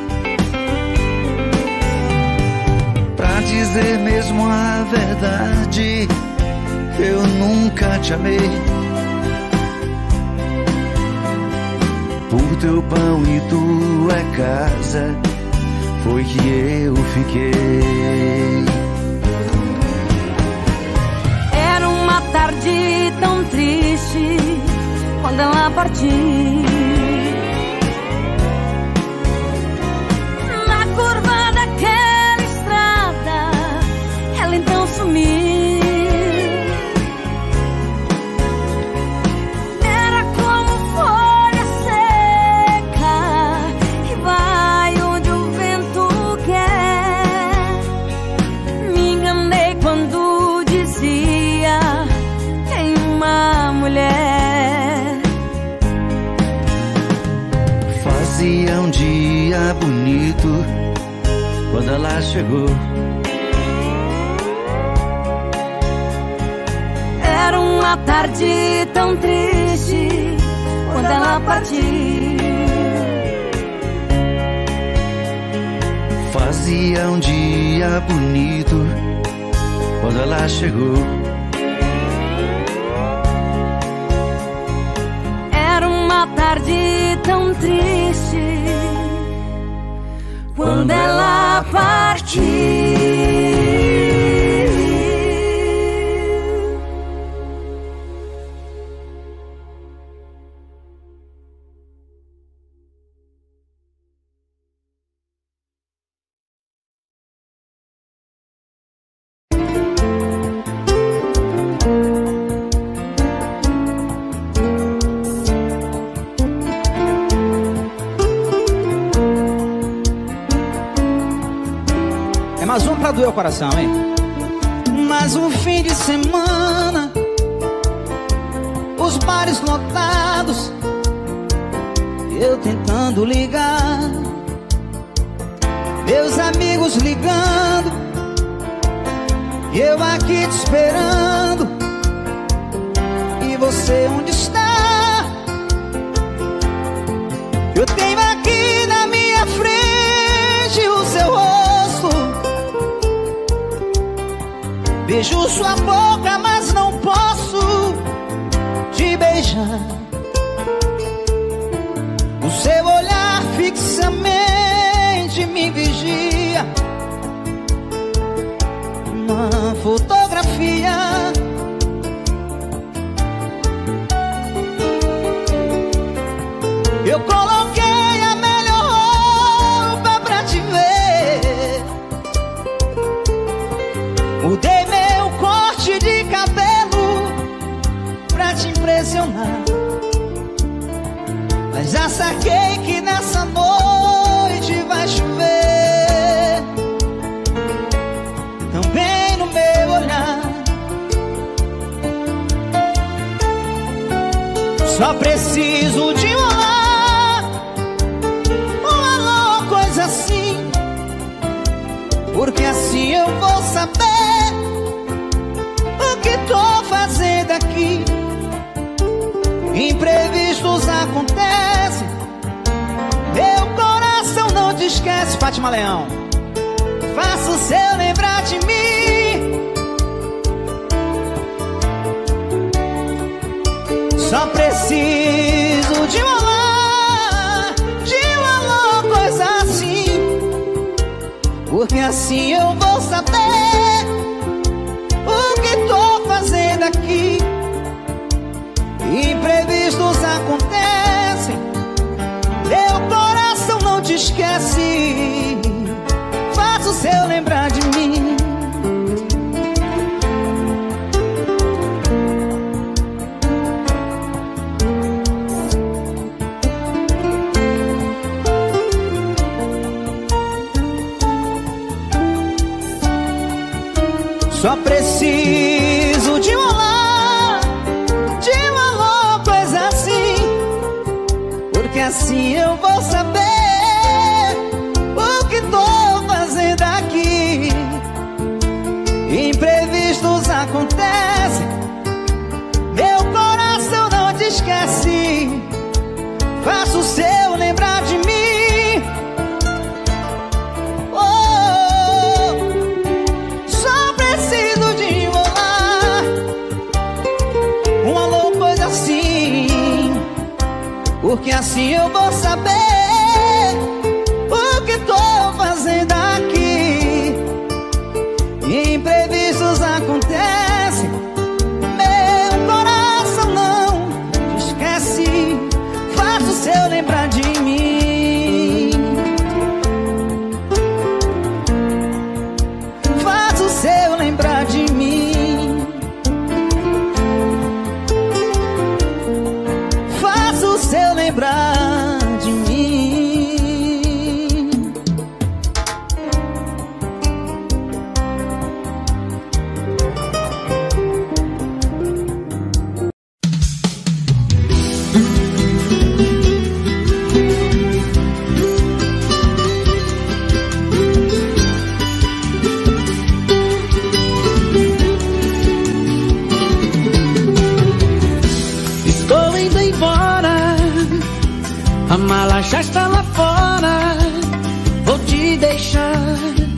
dizer mesmo a verdade, eu nunca te amei. Por teu pão e tua casa foi que eu fiquei. Era uma tarde tão triste quando ela partiu. Na curva daquela estrada, ela então sumiu. Era como folha seca que vai onde o vento quer. Me enganei quando dizia em uma mulher. Fazia um dia bonito quando ela chegou. Era uma tarde tão triste quando ela partiu. Fazia um dia bonito quando ela chegou. Era uma tarde tão triste quando ela partiu. É mais um pra doer o coração, hein? Mais um fim de semana, os bares lotados, eu tentando ligar, meus amigos ligando, eu aqui te esperando. E você onde está? Eu tenho aqui na minha frente o seu rosto, beijo sua boca, mas não posso te beijar. O seu olhar fixamente me vigia, uma fotografia. Eu coloquei a melhor roupa pra te ver, mudei meu corte de cabelo pra te impressionar, mas já saquei que nessa noite vai chover, também no meu olhar. Só preciso de um olhar, um alô, coisa assim, porque assim eu vou saber o que tô fazendo aqui. Imprevistos acontecem, meu coração não te esquece. Fátima Leão, faça o seu lembrar de mim. Só preciso de um olhar, de um alô, coisa assim, porque assim eu vou saber o que tô fazendo aqui. Imprevistos acontecem, meu coração não te esquece. Faça o seu lembrar de mim. Só preciso de um olhar, de um alô, coisa assim, porque assim eu vou saber o que tô fazendo aqui. Imprevistos acontecem, meu coração não te esquece. Faça o seu lembrar de mim. Oh, assim eu vou saber o que tô fazendo aqui. Imprevistos acontecem, meu coração não te esquece. Faço o seu lembrar de mim, faço o seu lembrar de mim, faço o seu lembrar de mim. Estou indo embora, a mala já está lá fora. Vou te deixar,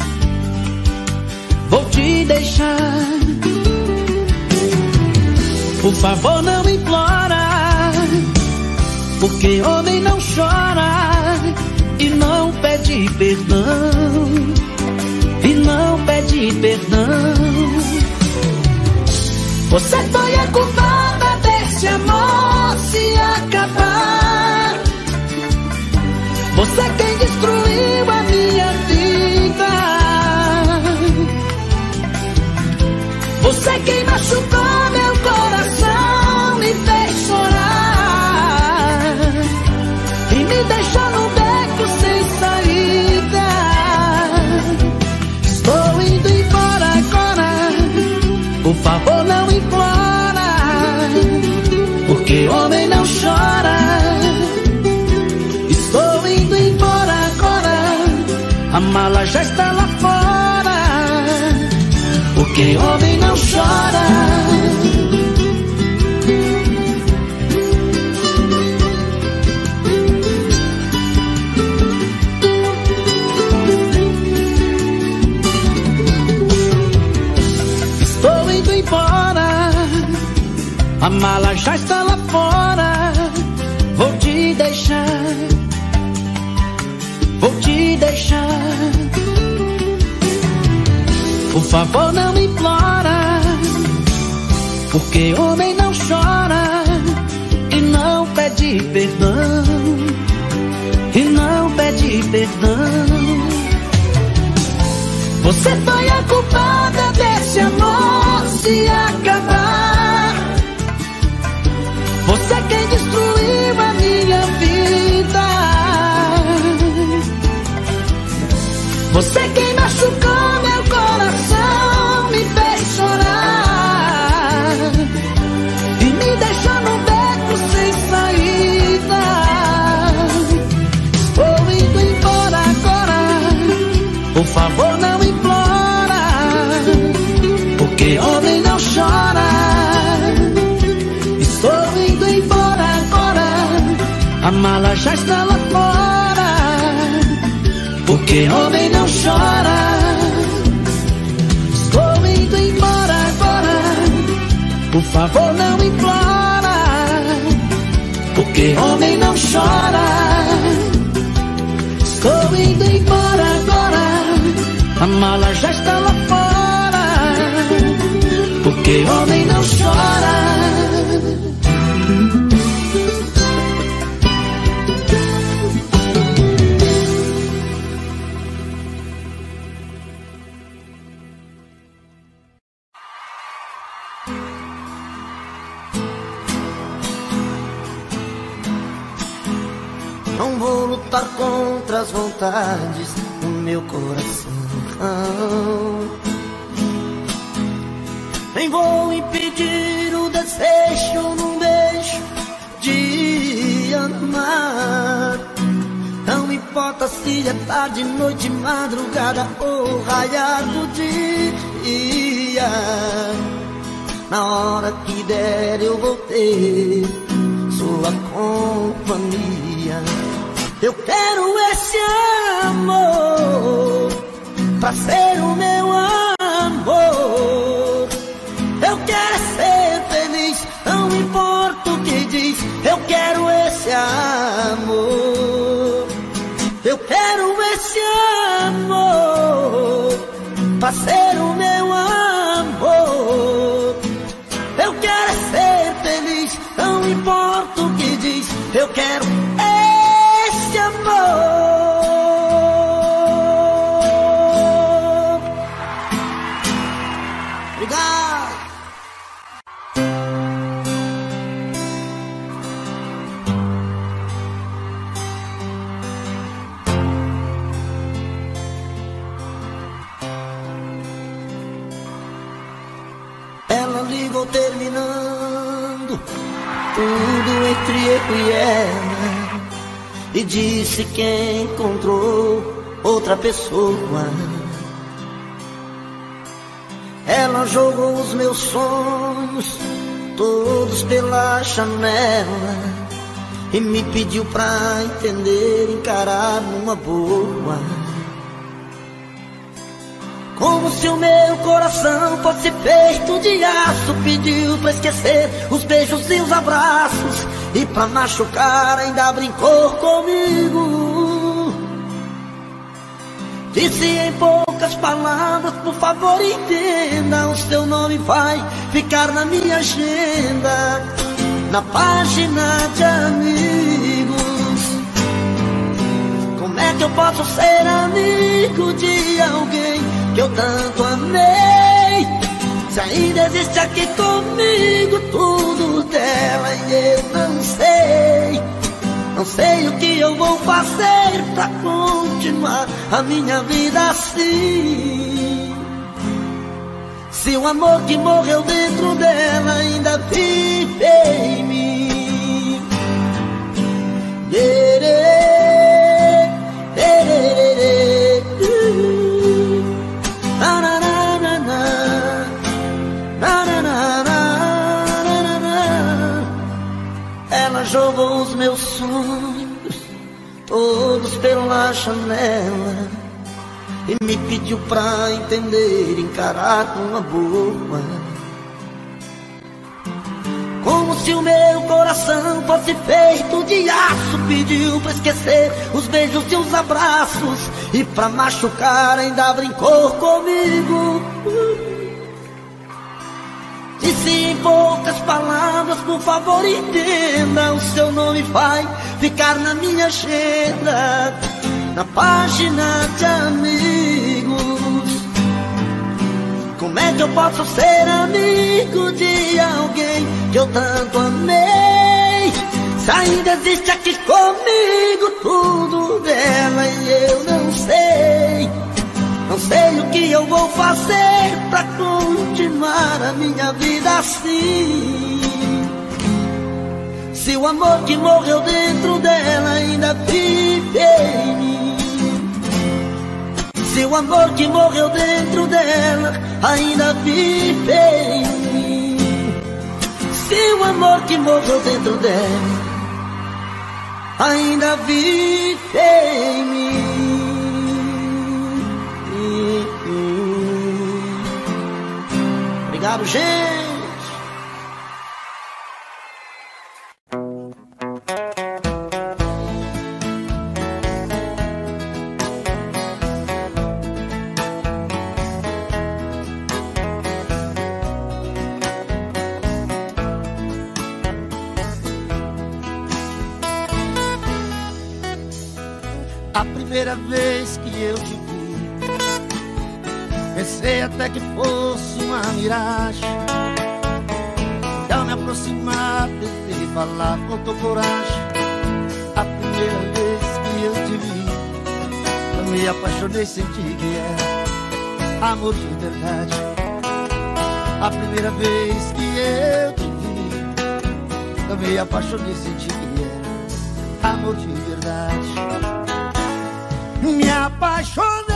vou te deixar. Por favor, não implora, porque homem não chora e não pede perdão, e não pede perdão. Você foi a culpada desse amor se acabar. Você quem destruiu a minha vida. Você quem machucou meu coração, me fez chorar e me deixou num beco sem saída. Estou indo embora agora, por favor não implora, porque homem não chora. Estou indo embora agora, a mala já está lá fora, porque homem não chora. Estou indo embora, a mala já está lá fora. Vou te deixar, vou te deixar. Por favor não implora, porque homem não chora e não pede perdão, e não pede perdão. Você foi a culpada desse amor se acabar. Você quem destruiu a minha vida. Você quem machucou meu coração, me fez chorar e me deixou num beco sem saída. Estou indo embora agora, por favor não implora, porque homem não chora. Estou indo embora agora, a mala já está lá fora, porque homem não chora. Estou indo embora agora, por favor não implora, porque homem não chora. Estou indo embora agora, a mala já está lá fora, porque homem não chora. Não vou lutar contra as vontades do meu coração. Nem vou impedir o desejo num beijo de amar. Não importa se é tarde, noite, madrugada ou raiar do dia. Na hora que der eu vou ter sua companhia. Eu quero esse amor pra ser o meu amor. Eu quero ser feliz, não importa o que diz. Eu quero esse amor vai ser o meu amor. Eu quero é ser feliz, não importa o que diz, eu quero esse amor. Obrigado. Ela ligou terminando tudo entre eu e ela e disse que encontrou outra pessoa. Ela jogou os meus sonhos todos pela janela e me pediu pra entender, encarar numa boa. Como se o meu coração fosse feito de aço, pediu pra esquecer os beijos e os abraços e pra machucar ainda brincou comigo. Disse em poucas palavras, por favor entenda, o seu nome vai ficar na minha agenda, na página de amigos. Como é que eu posso ser amigo de alguém que eu tanto amei, se ainda existe aqui comigo tudo dela e eu não sei? Não sei o que eu vou fazer pra continuar a minha vida assim, se o amor que morreu dentro dela ainda vive em mim. Derê, derê, na, na, na, na, na, na, na, na, na. Ela jogou os meus sonhos todos pela janela e me pediu pra entender, encarar numa boa. Como se o meu coração fosse feito de aço, pediu pra esquecer os beijos e os abraços e pra machucar ainda brincou comigo. Disse em poucas palavras, por favor entenda, o seu nome vai ficar na minha agenda, na página de amigos. Como é que eu posso ser amigo de alguém que eu tanto amei, se ainda existe aqui comigo tudo dela e eu não sei? Não sei o que eu vou fazer pra continuar a minha vida assim, se o amor que morreu dentro dela ainda vive em mim. Se o amor que morreu dentro dela ainda vive em mim. Se o amor que morreu dentro dela ainda vive em mim. Obrigado, gente. A primeira vez que eu te vi, pensei até que fosse uma miragem. E ao me aproximar, tentei falar, faltou coragem. A primeira vez que eu te vi, eu me apaixonei, senti que era amor de verdade. A primeira vez que eu te vi, eu me apaixonei, senti que era amor de verdade. Me apaixonei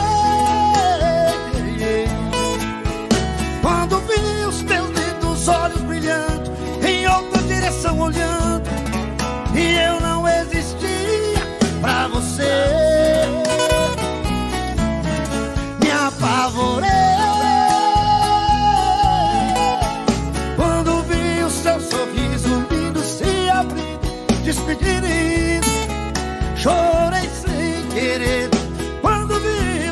quando vi os teus lindos olhos brilhando, em outra direção olhando, e eu não existia pra você. Me apavorei quando vi o seu sorriso lindo se abrindo, despedindo. Chorei sem querer quando vi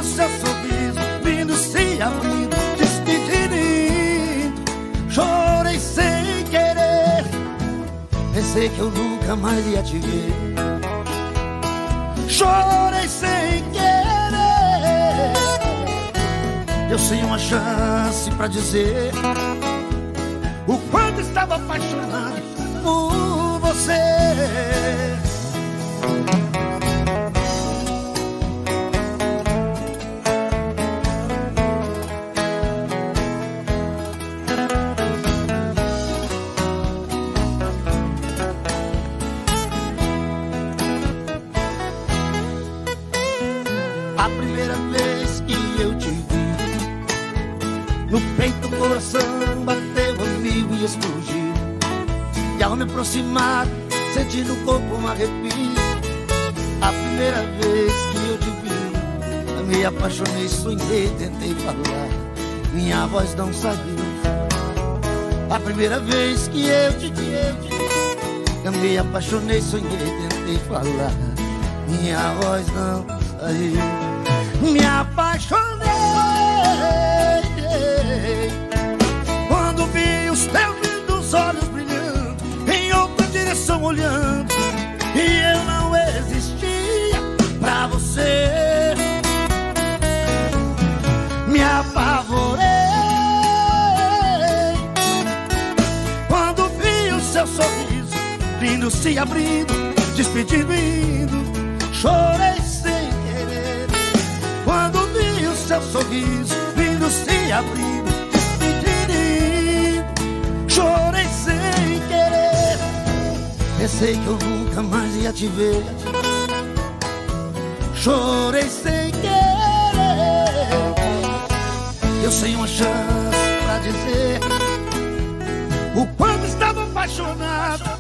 pensei que eu nunca mais ia te ver. Chorei sem querer. Eu sem uma chance pra dizer o quanto estava apaixonado por você. A primeira vez que eu te vi, no peito o coração bateu amigo e explodiu. E ao me aproximar, senti no corpo um arrepio. A primeira vez que eu te vi, eu me apaixonei, sonhei, tentei falar, minha voz não saiu. A primeira vez que eu te vi, eu me apaixonei, sonhei, tentei falar, minha voz não saiu. Me apaixonei quando vi os teus lindos olhos brilhando, em outra direção olhando, e eu não existia pra você. Me apavorei quando vi o seu sorriso lindo se abrindo, despedindo e indo. Chorei sem querer quando vi o seu sorriso lindo se abrindo, despedindo e indo. Chorei sem querer. Pensei que eu nunca mais ia te ver. Chorei sem querer. Eu sem uma chance pra dizer o quanto estava apaixonado.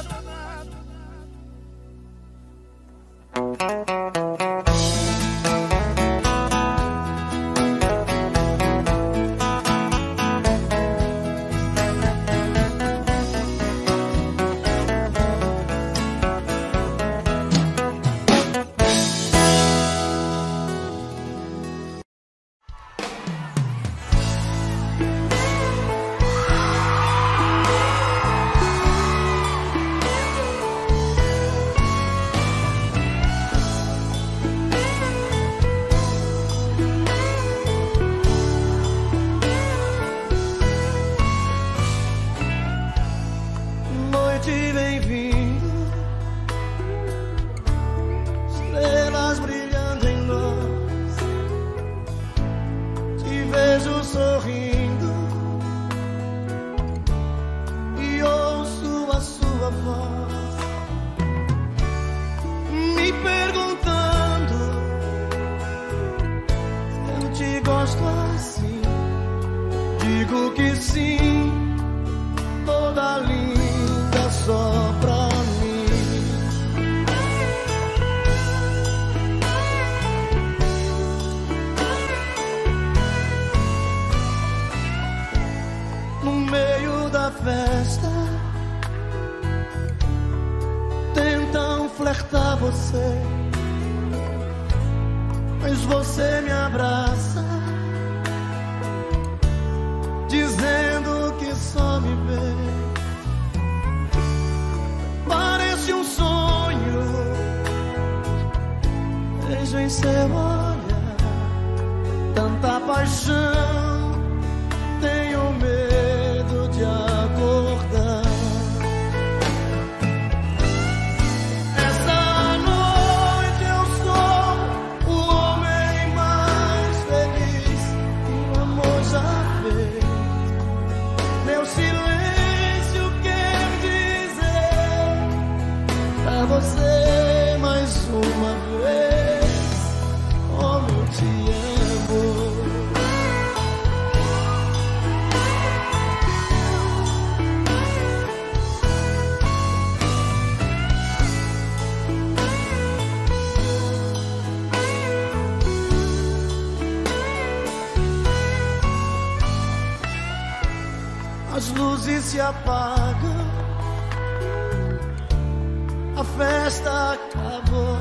As luzes se apagam, a festa acabou.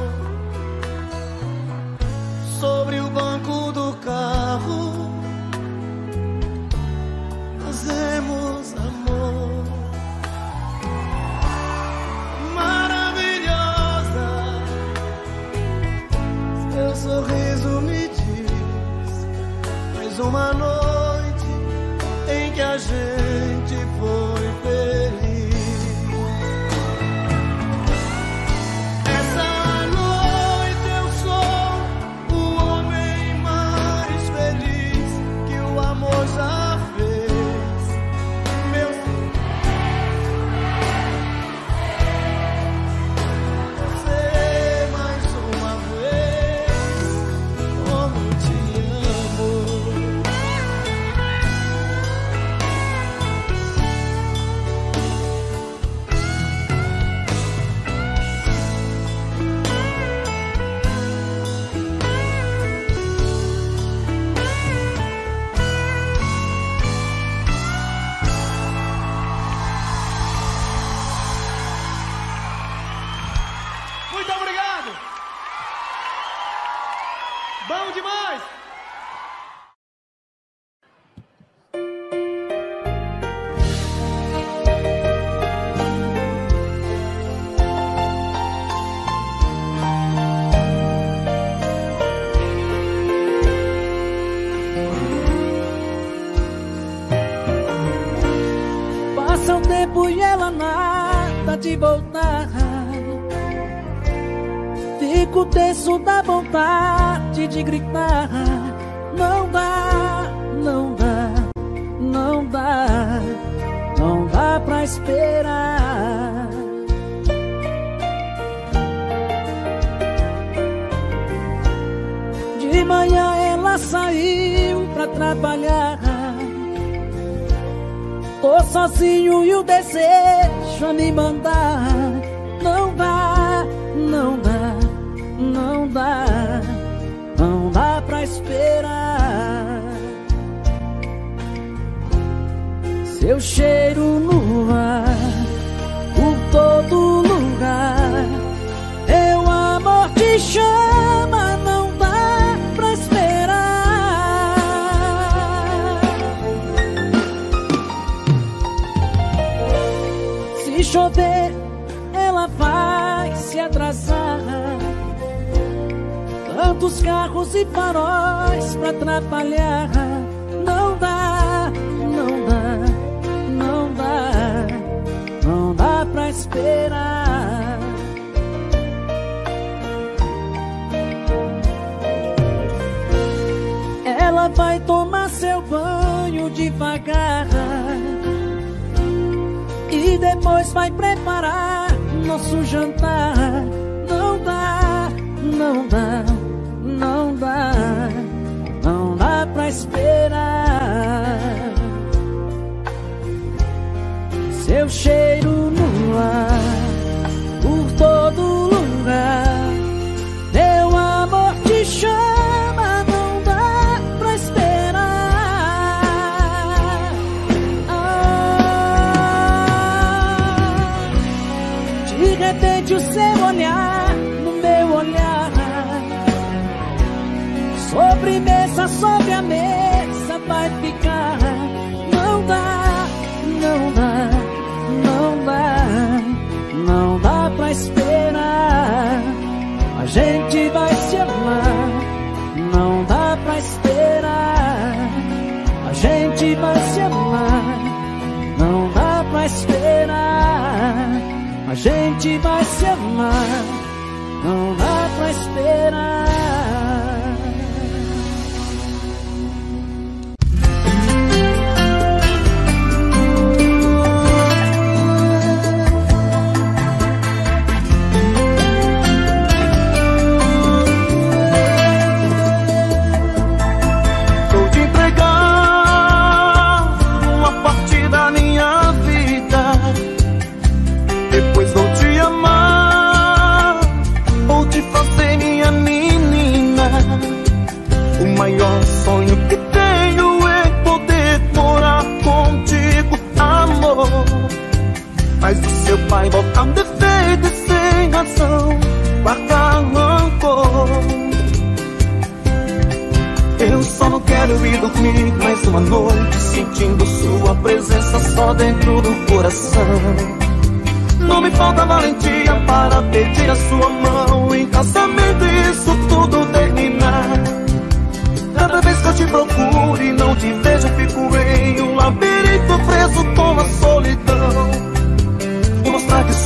Sobre o banco do carro fazemos amor. uma noite em que a gente foi feliz. Essa noite eu sou o homem mais feliz que o amor já fez. Meu você mais uma vez, como te amo. Muito obrigado! Bom demais! Passa o tempo e ela nada de voltar. Fico tenso da vontade de gritar. Não dá, não dá, não dá, não dá pra esperar. De manhã ela saiu pra trabalhar. Tô sozinho e o desejo a me mandar. Não dá, não dá, não dá, não dá pra esperar. Seu cheiro no ar, por todo lugar. Meu amor te chama, não dá pra esperar. Se chover, ela vai se atrasar. Tantos carros e faróis pra atrapalhar. Não dá, não dá, não dá, não dá pra esperar. Ela vai tomar seu banho devagar e depois vai preparar nosso jantar. Não dá, não dá, não dá, não dá pra esperar. Seu cheiro no ar, por todo lugar. Meu amor te chama, não dá pra esperar. Ah, de repente o seu olhar no meu olhar. Sobremesa sobre a mesa vai ficar. Não dá, não dá, não dá, não dá pra esperar. A gente vai se amar. Não dá pra esperar. A gente vai se amar. Não dá pra esperar. A gente vai se amar. Não dá pra esperar. Mas o seu pai volta um defeito e sem razão, guarda rancor. Eu só não quero ir dormir mais uma noite sentindo sua presença só dentro do coração. Não me falta valentia para pedir a sua mão em casamento e isso tudo terminar. Cada vez que eu te procuro e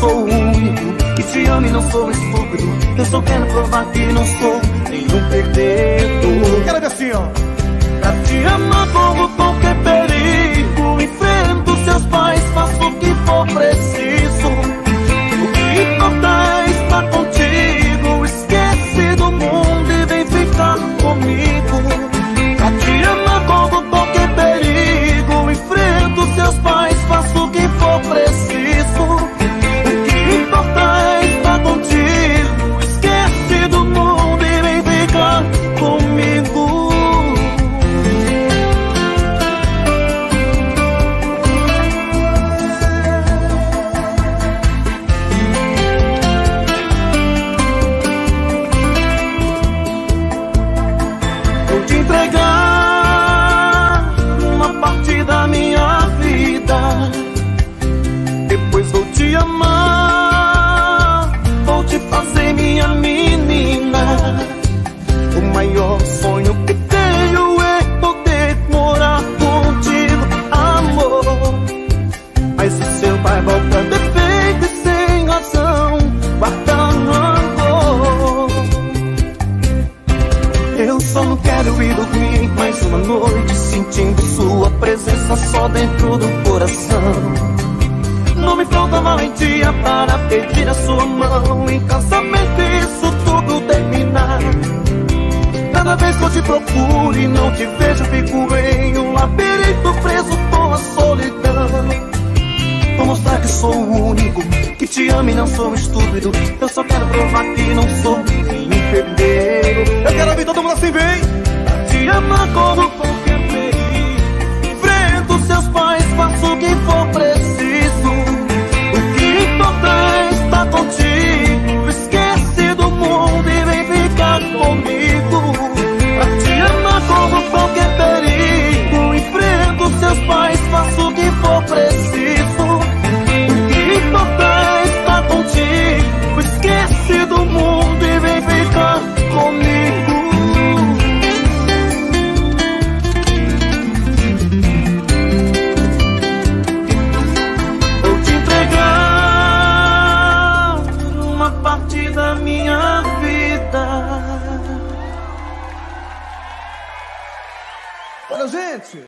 sou o único que te amo e não sou estúpido. Eu só quero provar que não sou nenhum perdedor. Quero ver assim, ó. Pra te amar corro qualquer perigo, enfrento seus pais, faço o que for preciso. O que importa é estar contigo, esquece do mundo e vem ficar comigo. Pra te amar corro qualquer perigo, enfrento seus pais, faço o que for preciso. O que importa é estar contigo, esquece do mundo e vem ficar comigo. Vou te entregar uma parte da minha vida, depois vou te amar, vou te fazer minha menina. O maior sonho que tenho é poder morar contigo, amor. Mas o seu pai volta defeito e sem razão, guarda rancor. Eu só não quero ir dormir mais uma noite sentindo sua presença só dentro do coração. Não me falta valentia para pedir a sua mão em casamento e isso tudo terminar. Cada vez que eu te procuro e não te vejo, fico em um labirinto preso com a solidão. Vou mostrar que sou o único que te ama e não sou um estúpido. Eu só quero provar que não sou nenhum perdeiro. Eu quero ouvir todo mundo assim, vem. Te amar como qualquer perigo, enfrento seus pais, faço o que for preciso. O que importa é estar contigo, esquece do mundo e vem ficar comigo. Pra te amar como qualquer perigo, enfrento seus pais, faço o que for preciso. O que importa é estar contigo, esquece do mundo e vem ficar comigo. Vou te entregar uma parte da minha vida. Olha, gente.